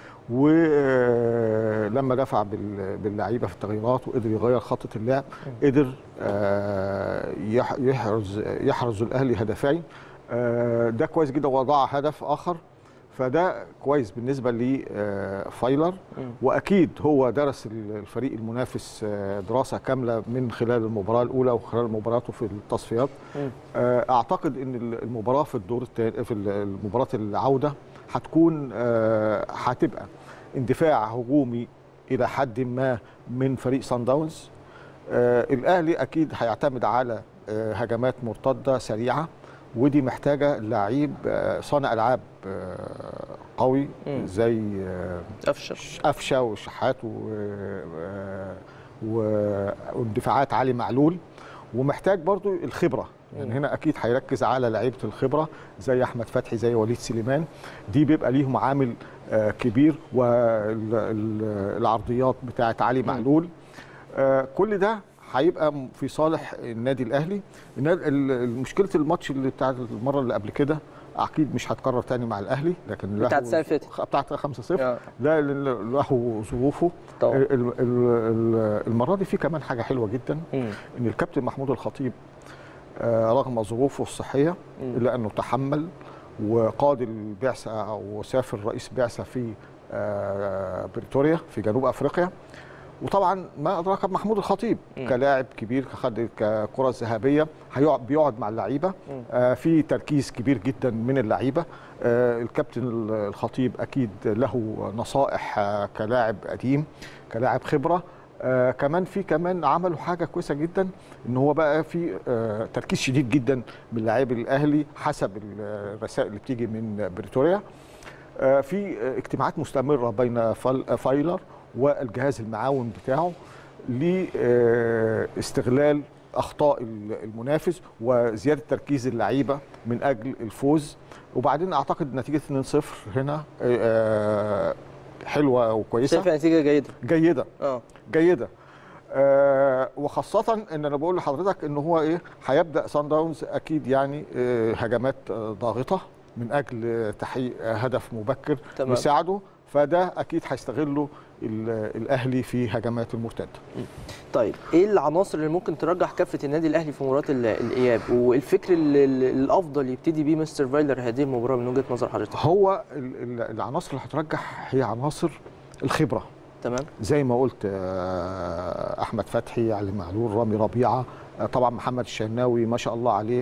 ولما دفع باللعيبه في التغييرات وقدر يغير خطه اللعب، قدر يحرز يحرز الاهلي هدفين. ده كويس جدا، وضع هدف اخر، فده كويس بالنسبه لفايلر. واكيد هو درس الفريق المنافس دراسه كامله من خلال المباراه الاولى وخلال مباراته في التصفيات. اعتقد ان المباراه في الدور الثاني في المباراه العوده هتكون هتبقى اندفاع هجومي الى حد ما من فريق صن داونز. الاهلي اكيد هيعتمد على هجمات مرتده سريعه، ودي محتاجه لعيب صانع العاب قوي زي قفشه قفشه وشحات واندفاعات علي معلول، ومحتاج برضو الخبره. يعني هنا اكيد هيركز على لعيبه الخبره زي احمد فتحي زي وليد سليمان، دي بيبقى ليهم عامل كبير، والعرضيات بتاعه علي معلول. كل ده هيبقى في صالح النادي الاهلي. مشكله الماتش اللي بتاع المره اللي قبل كده اكيد مش هتكرر تاني مع الاهلي، لكن بتاعت السنه اللي فاتت بتاعت خمسة صفر ده له ظروفه. المره دي في كمان حاجه حلوه جدا، م. ان الكابتن محمود الخطيب رغم ظروفه الصحيه الا انه تحمل وقاد البعثه او سافر رئيس بعثه في بريتوريا في جنوب افريقيا. وطبعا ما ادراك محمود الخطيب م. كلاعب كبير خد ككره ذهبيه، هيقعد بيقعد مع اللعيبه، آه في تركيز كبير جدا من اللعيبه. آه الكابتن الخطيب اكيد له نصائح آه كلاعب قديم كلاعب خبره. آه كمان في كمان عملوا حاجه كويسه جدا، ان هو بقى في آه تركيز شديد جدا من لاعبي الاهلي حسب الرسائل اللي بتيجي من بريتوريا. آه في اجتماعات مستمره بين فايلر والجهاز المعاون بتاعه لاستغلال اخطاء المنافس وزياده تركيز اللعيبه من اجل الفوز. وبعدين اعتقد نتيجه اتنين صفر هنا حلوه وكويسه. شايف نتيجه جيده جيده اه جيده آه وخاصه ان انا بقول لحضرتك ان هو ايه هيبدا صن داونز اكيد يعني آه هجمات آه ضاغطه من اجل تحقيق هدف مبكر تمام. يساعده، فده اكيد هيستغله الاهلي في هجمات المرتده. طيب ايه العناصر اللي ممكن ترجح كفه النادي الاهلي في مباراه الاياب، والفكر الافضل يبتدي بيه مستر فايلر هذه المباراه من وجهه نظر حضرتك؟ هو العناصر اللي هترجح هي عناصر الخبره. تمام. زي ما قلت احمد فتحي، علي معلول، رامي ربيعه، طبعا محمد الشناوي ما شاء الله عليه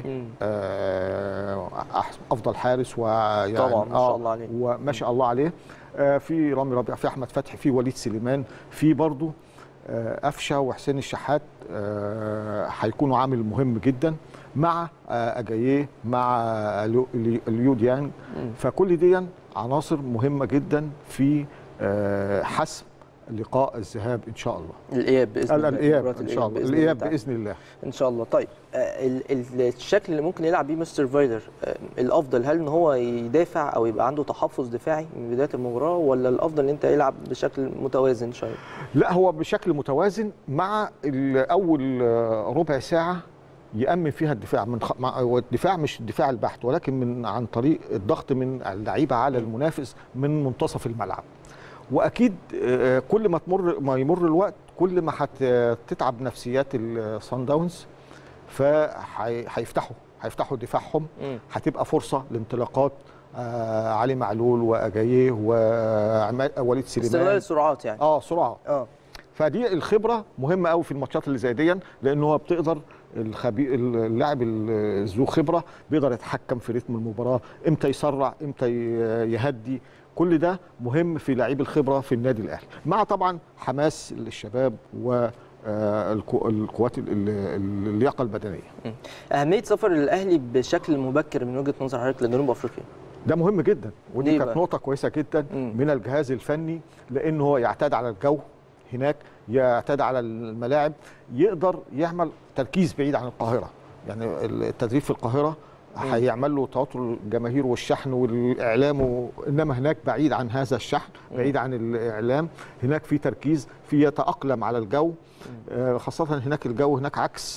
افضل حارس، ويعني طبعا ما شاء الله عليه وما شاء الله عليه. في رامي ربيعه، في احمد فتحي، في وليد سليمان، في برضه قفشه وحسين الشحات هيكونوا عامل مهم جدا مع اجاييه مع اليو ديانج. فكل دي عناصر مهمه جدا في حسم لقاء الذهاب ان شاء الله. الاياب باذن الله. الاياب ان شاء الله. الاياب باذن الله ان شاء الله. طيب الشكل اللي ممكن يلعب بيه مستر فايلر الافضل هل ان هو يدافع او يبقى عنده تحفظ دفاعي من بدايه المباراه، ولا الافضل ان انت يلعب بشكل متوازن شويه؟ لا، هو بشكل متوازن مع اول ربع ساعه يأمن فيها الدفاع من خ... والدفاع مش الدفاع البحت، ولكن من عن طريق الضغط من اللعيبه على المنافس من منتصف الملعب. واكيد كل ما تمر ما يمر الوقت كل ما هتتعب نفسيات الصن داونز، فهيفتحوا هيفتحوا دفاعهم، هتبقى فرصه لانطلاقات آه علي معلول واجاييه ووليد سليمان، استغلال السرعات يعني اه سرعه اه فدي الخبره مهمه قوي في الماتشات اللي زي دي، لان هو بتقدر الخبير اللاعب ذو خبره بيقدر يتحكم في رتم المباراه، امتى يسرع امتى يهدي. كل ده مهم في لعيب الخبره في النادي الاهلي، مع طبعا حماس الشباب والقوات اللياقه البدنيه. اهميه سفر الاهلي بشكل مبكر من وجهه نظر حضرتك لجنوب افريقيا ده مهم جدا، ودي كانت نقطه كويسه جدا مم. من الجهاز الفني، لان هو يعتاد على الجو هناك، يعتاد على الملاعب، يقدر يعمل تركيز بعيد عن القاهره. يعني التدريب في القاهره هيعمل له توتر الجماهير والشحن والاعلام و... انما هناك بعيد عن هذا الشحن، بعيد عن الاعلام، هناك في تركيز، في يتاقلم على الجو، آه خاصه هناك الجو هناك عكس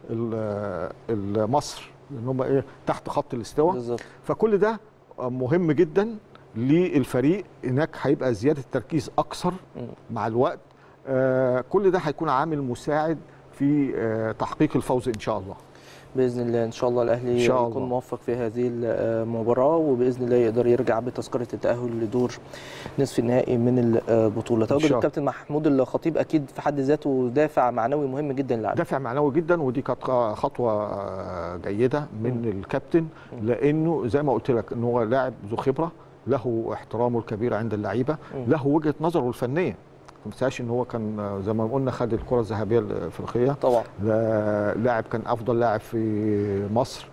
مصر ان هم ايه تحت خط الاستواء بالظبط. فكل ده مهم جدا للفريق، هناك هيبقى زياده تركيز اكثر مع الوقت. آه كل ده هيكون عامل مساعد في آه تحقيق الفوز ان شاء الله. باذن الله ان شاء الله الاهلي شاء يكون الله. موفق في هذه المباراه، وباذن الله يقدر يرجع بتذكره التاهل لدور نصف النهائي من البطوله. تواجد الكابتن محمود الخطيب اكيد في حد ذاته دافع معنوي مهم جدا للاعب. دافع معنوي جدا، ودي كانت خطوه جيده من م. الكابتن، لانه زي ما قلت لك ان هو لاعب ذو خبره، له احترامه الكبير عند اللعيبه، له وجهه نظره الفنيه. ما تنساش ان هو كان زي ما قلنا خد الكره الذهبيه الافريقيه طبعا، لاعب كان افضل لاعب في مصر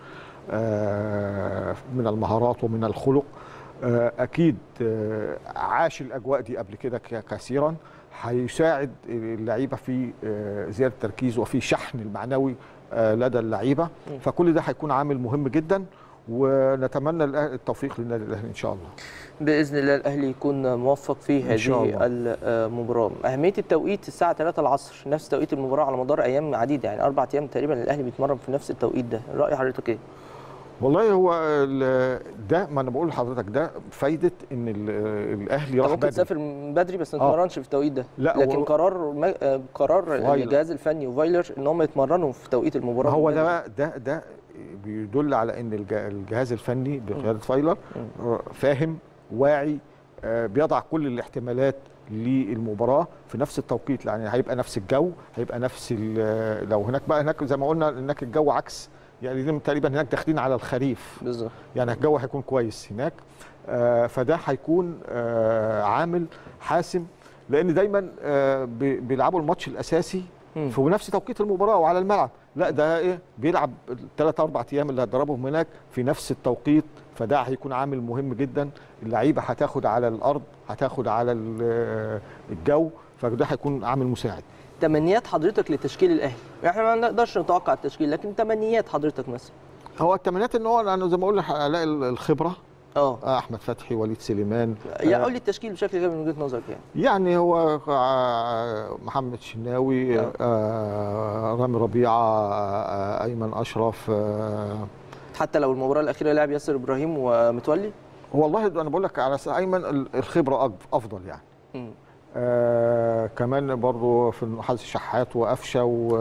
من المهارات ومن الخلق. اكيد عاش الاجواء دي قبل كده كثيرا، هيساعد اللعيبه في زياده التركيز وفي شحن المعنوي لدى اللعيبه، فكل ده هيكون عامل مهم جدا، ونتمنى التوفيق للنادي الاهلي ان شاء الله. باذن الله الاهلي يكون موفق في هذه المباراه. اهميه التوقيت الساعه ثلاثة العصر، نفس توقيت المباراه على مدار ايام عديده، يعني اربع ايام تقريبا الاهلي بيتمرن في نفس التوقيت ده، راي حضرتك ايه؟ والله هو ده ما انا بقول لحضرتك ده فايده ان الاهلي راح بدري. ممكن تسافر من بدري بس ما تتمرنش في التوقيت ده، لا لكن قرار قرار الجهاز الفني وفايلر ان هم يتمرنوا في توقيت المباراه. هو ده ده ده بيدل على ان الجهاز الفني بقياده فايلر فاهم واعي، بيضع كل الاحتمالات للمباراه في نفس التوقيت، يعني هيبقى نفس الجو، هيبقى نفس لو هناك بقى هناك زي ما قلنا هناك الجو عكس، يعني تقريبا هناك داخلين على الخريف بالظبط، يعني الجو هيكون كويس هناك، آه فده هيكون آه عامل حاسم، لان دايما آه بيلعبوا الماتش الاساسي م. في نفس توقيت المباراه وعلى الملعب، لا ده ايه بيلعب ثلاث اربع ايام اللي هتدربهم هناك في نفس التوقيت، فده هيكون عامل مهم جدا. اللعيبه هتاخد على الارض، هتاخد على الجو، فده هيكون عامل مساعد. تمنيات حضرتك لتشكيل الاهلي، احنا ما نقدرش نتوقع التشكيل، لكن تمنيات حضرتك مثلا. هو التمنيات ان هو انا زي ما اقول لك الاقي الخبره، اه احمد فتحي، وليد سليمان، يعني قول لي التشكيل بشكل كامل من وجهه نظرك. يعني يعني هو محمد شناوي، آه. آه رامي ربيعه، آه ايمن اشرف، آه حتى لو المباراه الاخيره لعب ياسر ابراهيم ومتولي. والله انا بقول لك على ايمن الخبره افضل يعني. م. آه كمان برضو في حارس الشحات وقفشه و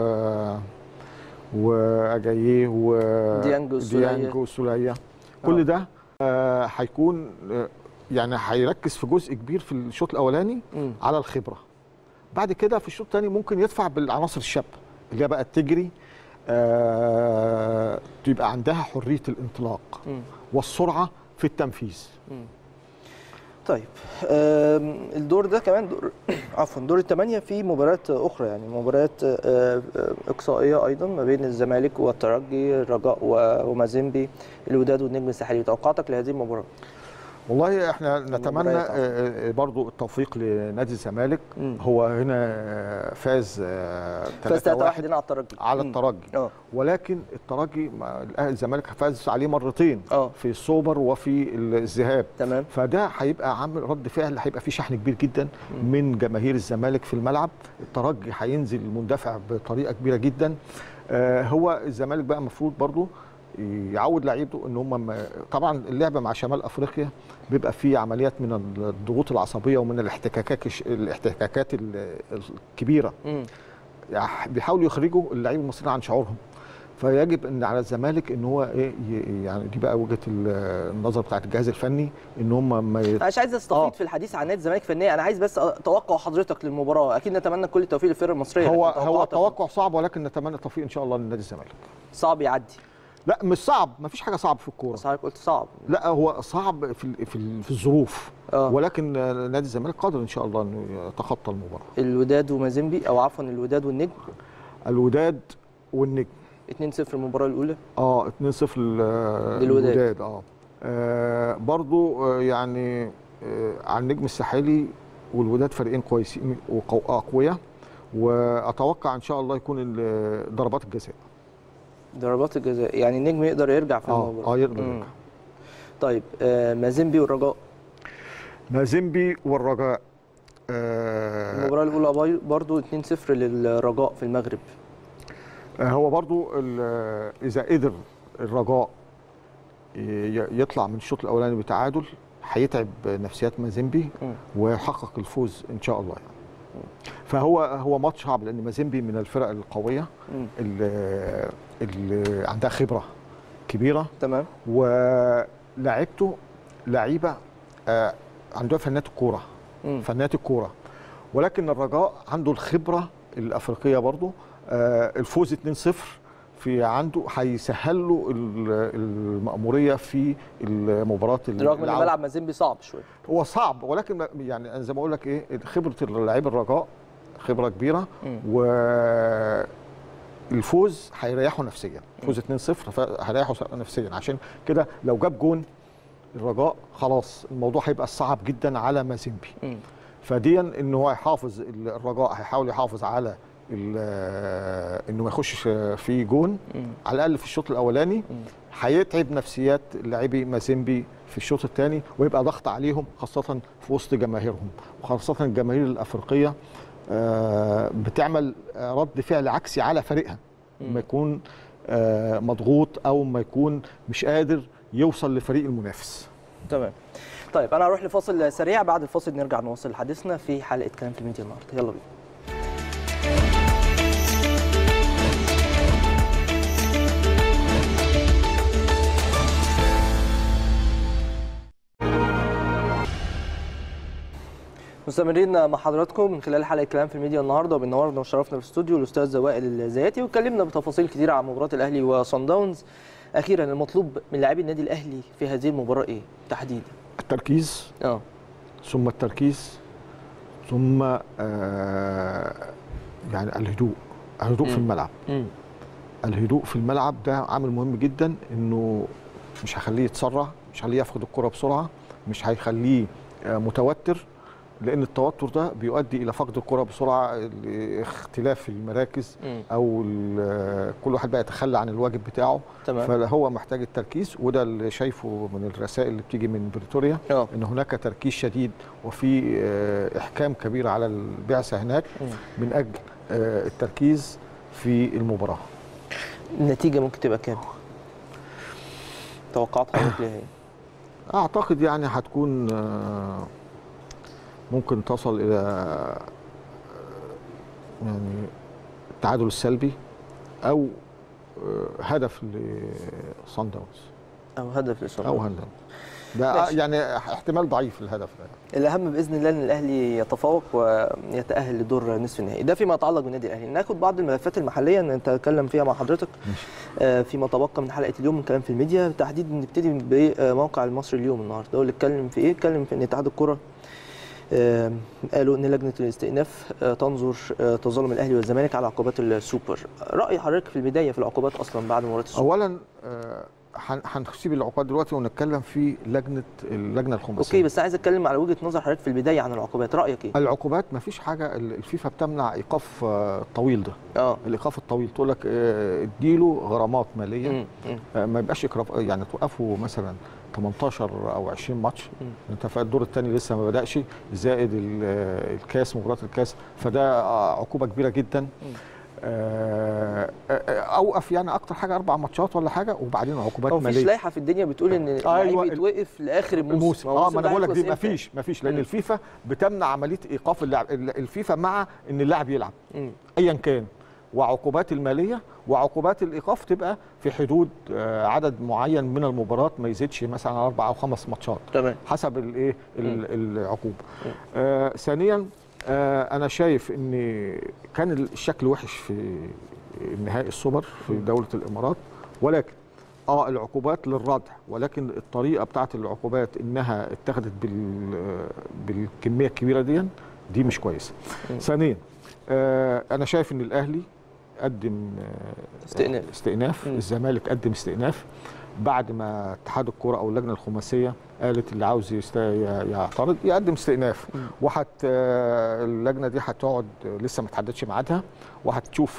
واجاييه وديانج والسوليه، كل ده هيكون آه يعني هيركز في جزء كبير في الشوط الاولاني م. على الخبره. بعد كده في الشوط الثاني ممكن يدفع بالعناصر الشابه اللي هي بقى تجري، آه تبقى عندها حريه الانطلاق م. والسرعه في التنفيذ. م. طيب الدور ده كمان دور عفوا دور الثمانيه في مباريات اخرى، يعني مباريات اقصائيه ايضا ما بين الزمالك والترجي، الرجاء ومازيمبي، الوداد والنجم الساحلي. توقعاتك لهذه المباراه؟ والله احنا نتمنى برضو التوفيق لنادي الزمالك. م. هو هنا فاز ثلاثة واحد هنا على الترجي على الترجي م. ولكن الترجي الزمالك فاز عليه مرتين أوه. في السوبر وفي الذهاب، تمام. فده هيبقى عامل رد فعل، هيبقى فيه شحن كبير جدا م. من جماهير الزمالك في الملعب. الترجي هينزل مندفع بطريقه كبيره جدا. آه هو الزمالك بقى المفروض برضو يعود لعيبته ان هم طبعا اللعبه مع شمال افريقيا بيبقى فيه عمليات من الضغوط العصبيه ومن الاحتكاكات الاحتكاكات الكبيره، يعني بيحاولوا يخرجوا اللعيبه المصريين عن شعورهم، فيجب ان على الزمالك ان هو ايه يعني دي بقى وجهه النظر بتاعت الجهاز الفني ان هم ما ي... مش عايز استفيض آه. في الحديث عن نادي الزمالك فنيا، انا عايز بس توقع حضرتك للمباراه. اكيد نتمنى كل التوفيق للفرقه المصريه. هو هو التوقع صعب، ولكن نتمنى التوفيق ان شاء الله لنادي الزمالك. صعب يعدي؟ لا مش صعب، مفيش حاجه صعب في الكوره. بس حضرتك قلت صعب. لا هو صعب في في, في الظروف، آه. ولكن نادي الزمالك قادر ان شاء الله انه يتخطى المباراه. الوداد ومازيمبي، او عفوا الوداد والنجم. الوداد والنجم اتنين صفر المباراه الاولى. اه اتنين صفر للوداد. اه, آه برضو آه يعني آه على النجم الساحلي والوداد فريقين كويسين واقوياء، واتوقع ان شاء الله يكون ضربات الجزاء. ضربات الجزاء، يعني النجم يقدر يرجع في آه المباراه. اه يقدر يرجع. طيب آه مازيمبي والرجاء. مازيمبي والرجاء آه المباراه الاولى برضو اتنين صفر للرجاء في المغرب. هو برضو اذا قدر الرجاء يطلع من الشوط الاولاني بتعادل هيتعب نفسيات مازيمبي ويحقق الفوز ان شاء الله يعني. فهو هو ماتش صعب لان مازيمبي من الفرق القويه اللي, اللي عندها خبره كبيره. تمام. ولاعيبته لعيبه آه عندها فنات الكوره فنات الكوره، ولكن الرجاء عنده الخبره الافريقيه برضو. آه الفوز اتنين صفر في عنده هيسهل له المأمورية في المباراة. رغم ان ملعب مازيمبي صعب شويه، هو صعب، ولكن يعني انا زي ما اقول لك ايه، خبره اللاعب الرجاء خبره كبيره، والفوز هيريحه نفسيا. فوز اتنين صفر هيريحه نفسيا، عشان كده لو جاب جون الرجاء خلاص الموضوع هيبقى صعب جدا على مازيمبي. فديا ان هو يحافظ، الرجاء هيحاول يحافظ على انه ما يخشش في جون على الاقل في الشوط الاولاني. هيتعب نفسيات لاعبي مازيمبي في الشوط الثاني، ويبقى ضغط عليهم خاصه في وسط جماهيرهم، وخاصه الجماهير الافريقيه بتعمل رد فعل عكسي على فريقها ما يكون مضغوط او ما يكون مش قادر يوصل لفريق المنافس. تمام. طيب انا هروح لفاصل سريع، بعد الفاصل نرجع نواصل حديثنا في حلقه كلام في الميديا النهارده. يلا بينا. مستمرين مع حضراتكم من خلال حلقه كلام في الميديا النهارده، وبالنهارده وشرفنا في الاستوديو الاستاذ وائل الزياتي، واتكلمنا بتفاصيل كثيره عن مباراه الاهلي وصن داونز. اخيرا المطلوب من لاعبي النادي الاهلي في هذه المباراه ايه تحديدا؟ التركيز، اه ثم التركيز، ثم آه يعني الهدوء، الهدوء م. في الملعب. م. الهدوء في الملعب ده عامل مهم جدا، انه مش هيخليه يتسرع، مش هيخليه يفقد الكره بسرعه، مش هيخليه آه متوتر، لان التوتر ده بيؤدي الى فقد الكره بسرعه، اختلاف المراكز م. او كل واحد بقى يتخلى عن الواجب بتاعه. تمام. فهو محتاج التركيز، وده اللي شايفه من الرسائل اللي بتيجي من بريتوريا، أوه. ان هناك تركيز شديد وفي احكام كبير على البعثه هناك م. من اجل التركيز في المباراه. النتيجه ممكن تبقى كام؟ توقعات حضرتك ليها ايه؟ اعتقد يعني هتكون ممكن تصل الى يعني التعادل السلبي او هدف لصن داونز، او هدف لصن او هدف ده ماشي. يعني احتمال ضعيف الهدف ده. الاهم باذن الله ان الاهلي يتفوق ويتاهل لدور نصف النهائي. ده فيما يتعلق بالنادي الاهلي. ناخد بعض الملفات المحليه نتكلم فيها مع حضرتك ماشي. فيما تبقى من حلقه اليوم من كلام في الميديا، تحديدا نبتدي بموقع المصري اليوم النهارده، هو اللي اتكلم في ايه؟ اتكلم في ان اتحاد الكره آه قالوا ان لجنه الاستئناف آه تنظر آه تظلم الاهلي والزمالك على عقوبات السوبر. راي حضرتك في البدايه في العقوبات اصلا بعد مباراه السوبر؟ اولا هنسيب آه العقوبات دلوقتي ونتكلم في لجنه اللجنه الخماسيه. اوكي، بس عايز اتكلم على وجهه نظر حضرتك في البدايه عن العقوبات، رايك ايه؟ العقوبات ما فيش حاجه، الفيفا بتمنع ايقاف الطويل ده. اه الايقاف الطويل تقول لك اديله غرامات ماليه، آه ما يبقاش يعني توقفه مثلا تمنتاشر او عشرين ماتش، انت في الدور الثاني لسه ما بداش، زائد الكاس، مباراه الكاس، فده عقوبه كبيره جدا. اوقف يعني اكتر حاجه اربع ماتشات ولا حاجه، وبعدين عقوبات ماليه. مفيش لائحه في الدنيا بتقول ان اللعيب أيوة يتوقف لاخر الموسم. اه ما انا بقول لك دي مفيش مفيش لان م. الفيفا بتمنع عمليه ايقاف اللاعب. الفيفا مع ان اللاعب يلعب ايا كان، وعقوبات الماليه وعقوبات الايقاف تبقى في حدود عدد معين من المباريات، ما يزيدش مثلا اربع او خمس ماتشات. تمام. حسب الايه العقوبه. آه ثانيا آه انا شايف ان كان الشكل وحش في نهائي السوبر في دوله الامارات، ولكن اه العقوبات للردع، ولكن الطريقه بتاعت العقوبات انها اتخذت بال بالكميه الكبيره دي دي مش كويسه. ثانيا آه انا شايف ان الاهلي قدم استئناف, استئناف. الزمالك قدم استئناف، بعد ما اتحاد الكوره او اللجنه الخماسيه قالت اللي عاوز يعترض يقدم استئناف، وحت اللجنه دي هتقعد لسه ما تحددش ميعادها، وهتشوف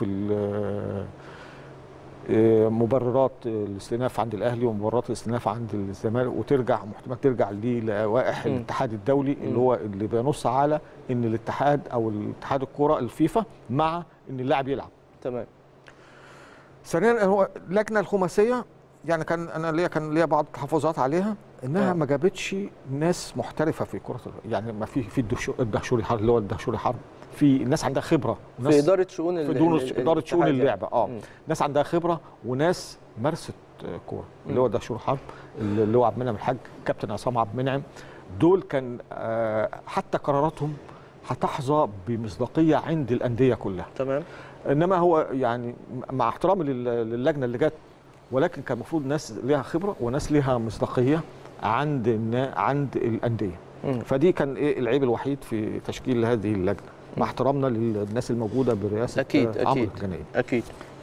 مبررات الاستئناف عند الاهلي ومبررات الاستئناف عند الزمالك، وترجع محتمل ترجع للوائح الاتحاد الدولي اللي هو اللي بينص على ان الاتحاد او الاتحاد الكوره الفيفا مع ان اللاعب يلعب. تمام. ثانيا هو اللجنه الخماسيه يعني كان انا ليا كان ليا بعض التحفظات عليها انها آه. ما جابتش ناس محترفه في كره يعني ما في في الدهشوري حرب اللي هو الدهشوري حرب في ناس عندها خبره في اداره شؤون في دون اداره شؤون اللعبه اه م. ناس عندها خبره وناس مارست كوره اللي هو دهشوري حرب اللي هو عبد المنعم الحاج كابتن عصام عبد المنعم دول كان آه حتى قراراتهم هتحظى بمصداقيه عند الانديه كلها. تمام. انما هو يعني مع احترامي للجنه اللي جت ولكن كان المفروض ناس ليها خبره وناس ليها مصداقيه عند عند الانديه. م. فدي كان ايه العيب الوحيد في تشكيل هذه اللجنه مع احترامنا للناس الموجوده برئاسه اكيد عمرو اكيد الجنايي. اكيد.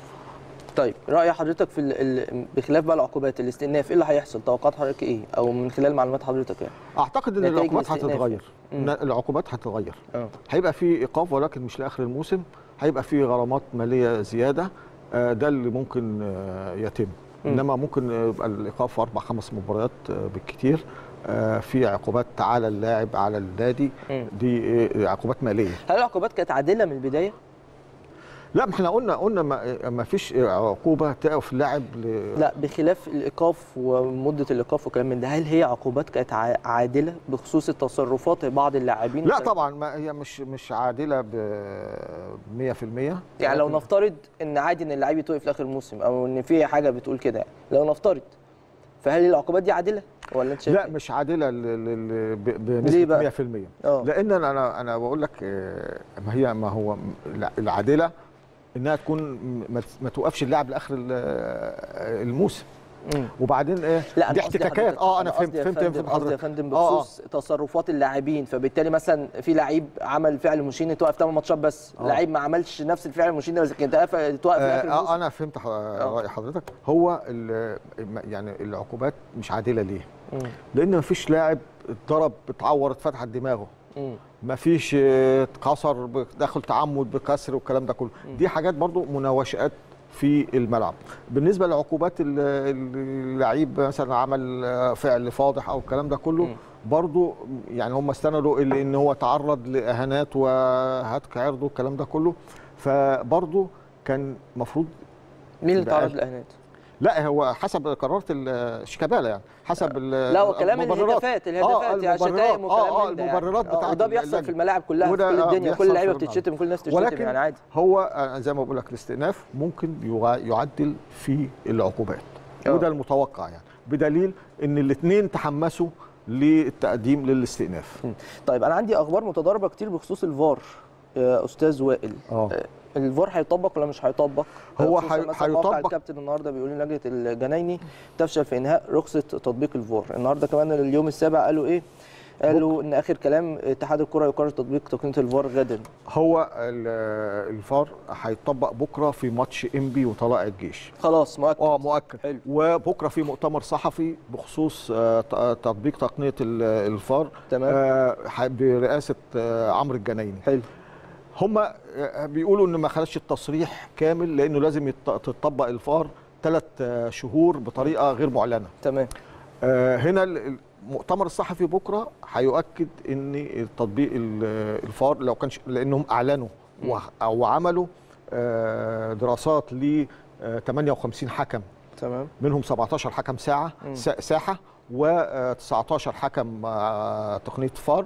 طيب راي حضرتك في ال... بخلاف بقى العقوبات الاستئناف ايه اللي هيحصل؟ توقعات حضرتك ايه او من خلال معلومات حضرتك يعني؟ اعتقد ان العقوبات هتتغير. العقوبات هتتغير. أوه. هيبقى في ايقاف ولكن مش لاخر الموسم، هيبقى في غرامات ماليه زياده ده اللي ممكن يتم. م. انما ممكن يبقى الايقاف اربع خمس مباريات بالكثير. في عقوبات على اللاعب على النادي دي عقوبات ماليه. هل العقوبات كانت عادله من البدايه؟ لا ما احنا قلنا قلنا ما, ما فيش عقوبه توقف اللاعب ل... لا بخلاف الايقاف ومده الايقاف وكلام من ده، هل هي عقوبات كانت عادله بخصوص التصرفات بعض اللاعبين؟ لا طبعا ما هي مش مش عادله ب مية في المية. يعني لو نفترض ان عادي ان اللاعب يتوقف لاخر الموسم او ان في حاجه بتقول كده يعني. لو نفترض فهل العقوبات دي عادله ولا انت شايف؟ لا مش عادله بنسبه مية في المية. أوه. لان انا انا بقول لك ما هي ما هو العادله انها تكون ما توقفش اللاعب لاخر الموسم. مم. وبعدين ايه لا دي احتكاكات. اه انا فهمت فهمت فهمت حضرتك يا فندم بخصوص آه. تصرفات اللاعبين، فبالتالي مثلا في لعيب عمل فعل مشين يتوقف ثمان ماتشات بس، آه. لعيب ما عملش نفس الفعل المشين بس كان يتوقف في اخر الموسم. اه انا فهمت راي حضرتك. هو يعني العقوبات مش عادله ليه؟ مم. لان ما فيش لاعب اتضرب اتعور اتفتحت دماغه. مم. ما فيش اتكسر داخل تعمد بكسر والكلام ده كله. مم. دي حاجات برضو مناوشات في الملعب. بالنسبه لعقوبات اللعيب مثلا عمل فعل فاضح او الكلام ده كله م. برضو يعني هم استندوا الى ان هو تعرض لاهانات وهتك عرضه والكلام ده كله، فبرضو كان المفروض مين اللي تعرض للاهانات؟ لا هو حسب قرارات الشيكابالا يعني حسب لا هو كلام الهتافات الهتافات آه يعني شتايم وكلام اه المبررات يعني. وده بيحصل في الملاعب كلها في كل الدنيا، كل اللعيبه بتتشتم كل الناس تشتم يعني عادي. هو زي ما بقول لك الاستئناف ممكن يعدل في العقوبات أوه. وده المتوقع يعني بدليل ان الاثنين تحمسوا للتقديم للاستئناف. طيب انا عندي اخبار متضاربه كتير بخصوص الفار يا استاذ وائل. اه الفار هيطبق ولا مش هيطبق؟ هو هيطبق. الكابتن النهارده بيقول لجنه الجنايني تفشل في انهاء رخصه تطبيق الفار. النهارده كمان اليوم السابع قالوا ايه؟ قالوا ان اخر كلام اتحاد الكره يقرر تطبيق تقنيه الفار غدا. هو الفار هيطبق بكره في ماتش انبي وطلائع الجيش. خلاص مؤكد. اه مؤكد. حلو. وبكره في مؤتمر صحفي بخصوص تطبيق تقنيه الفار. تمام. برئاسه عمرو الجنايني. حلو. هم بيقولوا ان ما خدش التصريح كامل لانه لازم يتطبق الفار ثلاث شهور بطريقه غير معلنه. تمام. آه هنا المؤتمر الصحفي بكره هيؤكد ان تطبيق الفار لو كانش لانهم اعلنوا وعملوا آه دراسات ل ثمانية وخمسين حكم. تمام. منهم سبعتاشر حكم ساعه م. ساحه و19 حكم تقنيه فار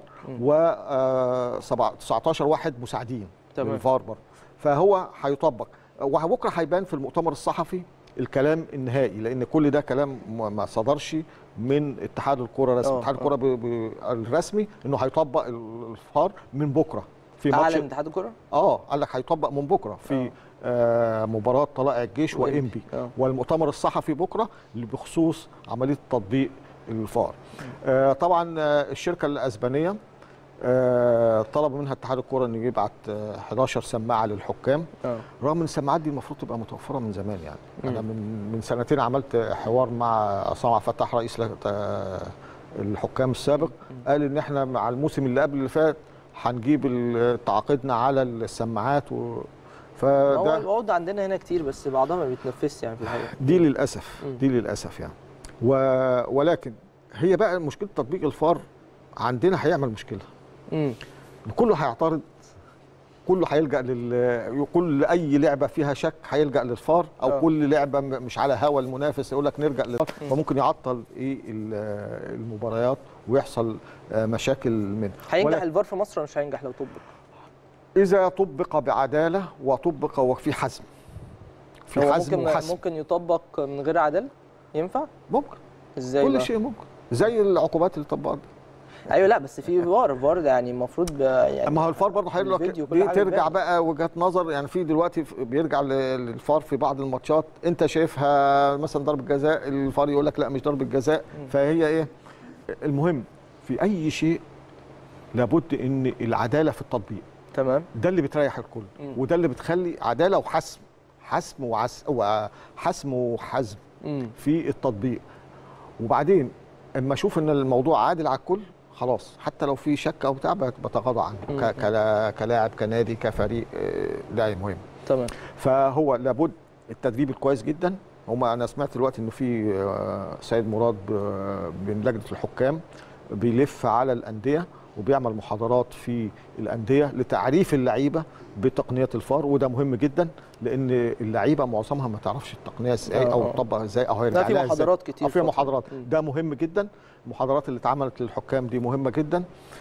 و19 واحد مساعدين للفار برضه. فهو هيطبق وبكره هيبان في المؤتمر الصحفي الكلام النهائي لان كل ده كلام ما صدرش من اتحاد الكره رسمي. اتحاد الكره الرسمي انه هيطبق الفار من بكره في ماتش. اعلن اتحاد الكره؟ اه قال لك هيطبق من بكره في آه مباراه طلائع الجيش وانبي. والمؤتمر الصحفي بكره اللي بخصوص عمليه تطبيق الفار. آه طبعا آه الشركه الاسبانيه آه طلب منها اتحاد الكره انه يبعت آه حداشر سماعه للحكام. أوه. رغم ان السماعات دي المفروض تبقى متوفره من زمان يعني. م. انا من من سنتين عملت حوار مع عصام عبد الفتاح رئيس الحكام السابق. م. قال ان احنا مع الموسم اللي قبل اللي فات هنجيب تعاقدنا على السماعات و فده هو الوعود عندنا هنا كتير بس بعضها ما بيتنفذش يعني في الحقيقه. دي للاسف م. دي للاسف يعني. و... ولكن هي بقى مشكله تطبيق الفار عندنا هيعمل مشكله. امم كله هيعترض كله هيلجا لل كل اي لعبه فيها شك هيلجا للفار، او أوه. كل لعبه مش على هوا المنافس يقول لك نرجع للفار، فممكن يعطل ايه المباريات ويحصل مشاكل منها. هينجح الفار في مصر ولا مش هينجح لو طبق؟ اذا طبق بعداله وطبق وفي حزم. في حزم ممكن وحزم. ممكن يطبق من غير عداله؟ ينفع؟ ممكن. ازاي كل بقى؟ شيء ممكن، زي العقوبات اللي طبقت. ايوه لا بس في فار فار يعني المفروض يعني ما هو الفار برضه هيقول لك دي ترجع بقى وجهات نظر، يعني في دلوقتي بيرجع للفار في بعض الماتشات انت شايفها مثلا ضربه جزاء، الفار يقول لك لا مش ضربه جزاء، فهي ايه المهم في اي شيء لابد ان العداله في التطبيق. تمام. ده اللي بتريح الكل م. وده اللي بتخلي عداله وحسم حسم وعس وحسم وحزم م. في التطبيق. وبعدين اما اشوف ان الموضوع عادل على الكل خلاص، حتى لو في شك او بتاع بتغاضى عنه كلاعب كنادي كفريق، ده مهم. تمام. فهو لابد التدريب الكويس جدا. هما انا سمعت دلوقتي انه في سيد مراد من لجنه الحكام بيلف على الانديه وبيعمل محاضرات في الانديه لتعريف اللعيبه بتقنيه الفار، وده مهم جدا لان اللعيبه معظمها ما تعرفش التقنيه ازاي او تطبق ازاي او هيرجع لها ازاي. في محاضرات كتير. في محاضرات، ده مهم جدا. المحاضرات اللي اتعملت للحكام دي مهمه جدا.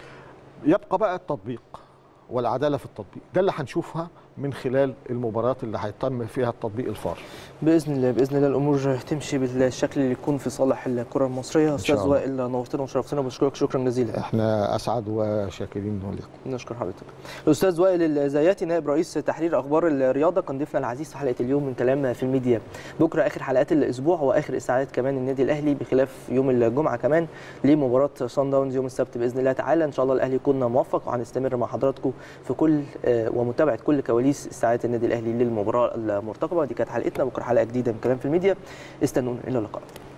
يبقى بقى التطبيق والعداله في التطبيق، ده اللي هنشوفها من خلال المباريات اللي هيتم فيها تطبيق الفار. باذن الله باذن الله الامور تمشي بالشكل اللي يكون في صالح الكره المصريه. استاذ وائل نورتنا وشرفتنا وبشكرك شكرا جزيلا. احنا اسعد وشاكرين لكم. نشكر حضرتك. الاستاذ وائل الزياتي نائب رئيس تحرير اخبار الرياضه كان ضيفنا العزيز في حلقه اليوم من كلام في الميديا. بكره اخر حلقات الاسبوع واخر استعداد كمان النادي الاهلي بخلاف يوم الجمعه كمان لمباراه صن داونز يوم السبت باذن الله تعالى. ان شاء الله الاهلي يكون موفق وهنستمر مع حضراتكم في كل ومتابعه كل كواليس استعداد النادي الاهلي للمباراه المرتقبه. دي كانت حلقتنا، بكره حلقه جديده من كلام في الميديا. استنونا، الى اللقاء.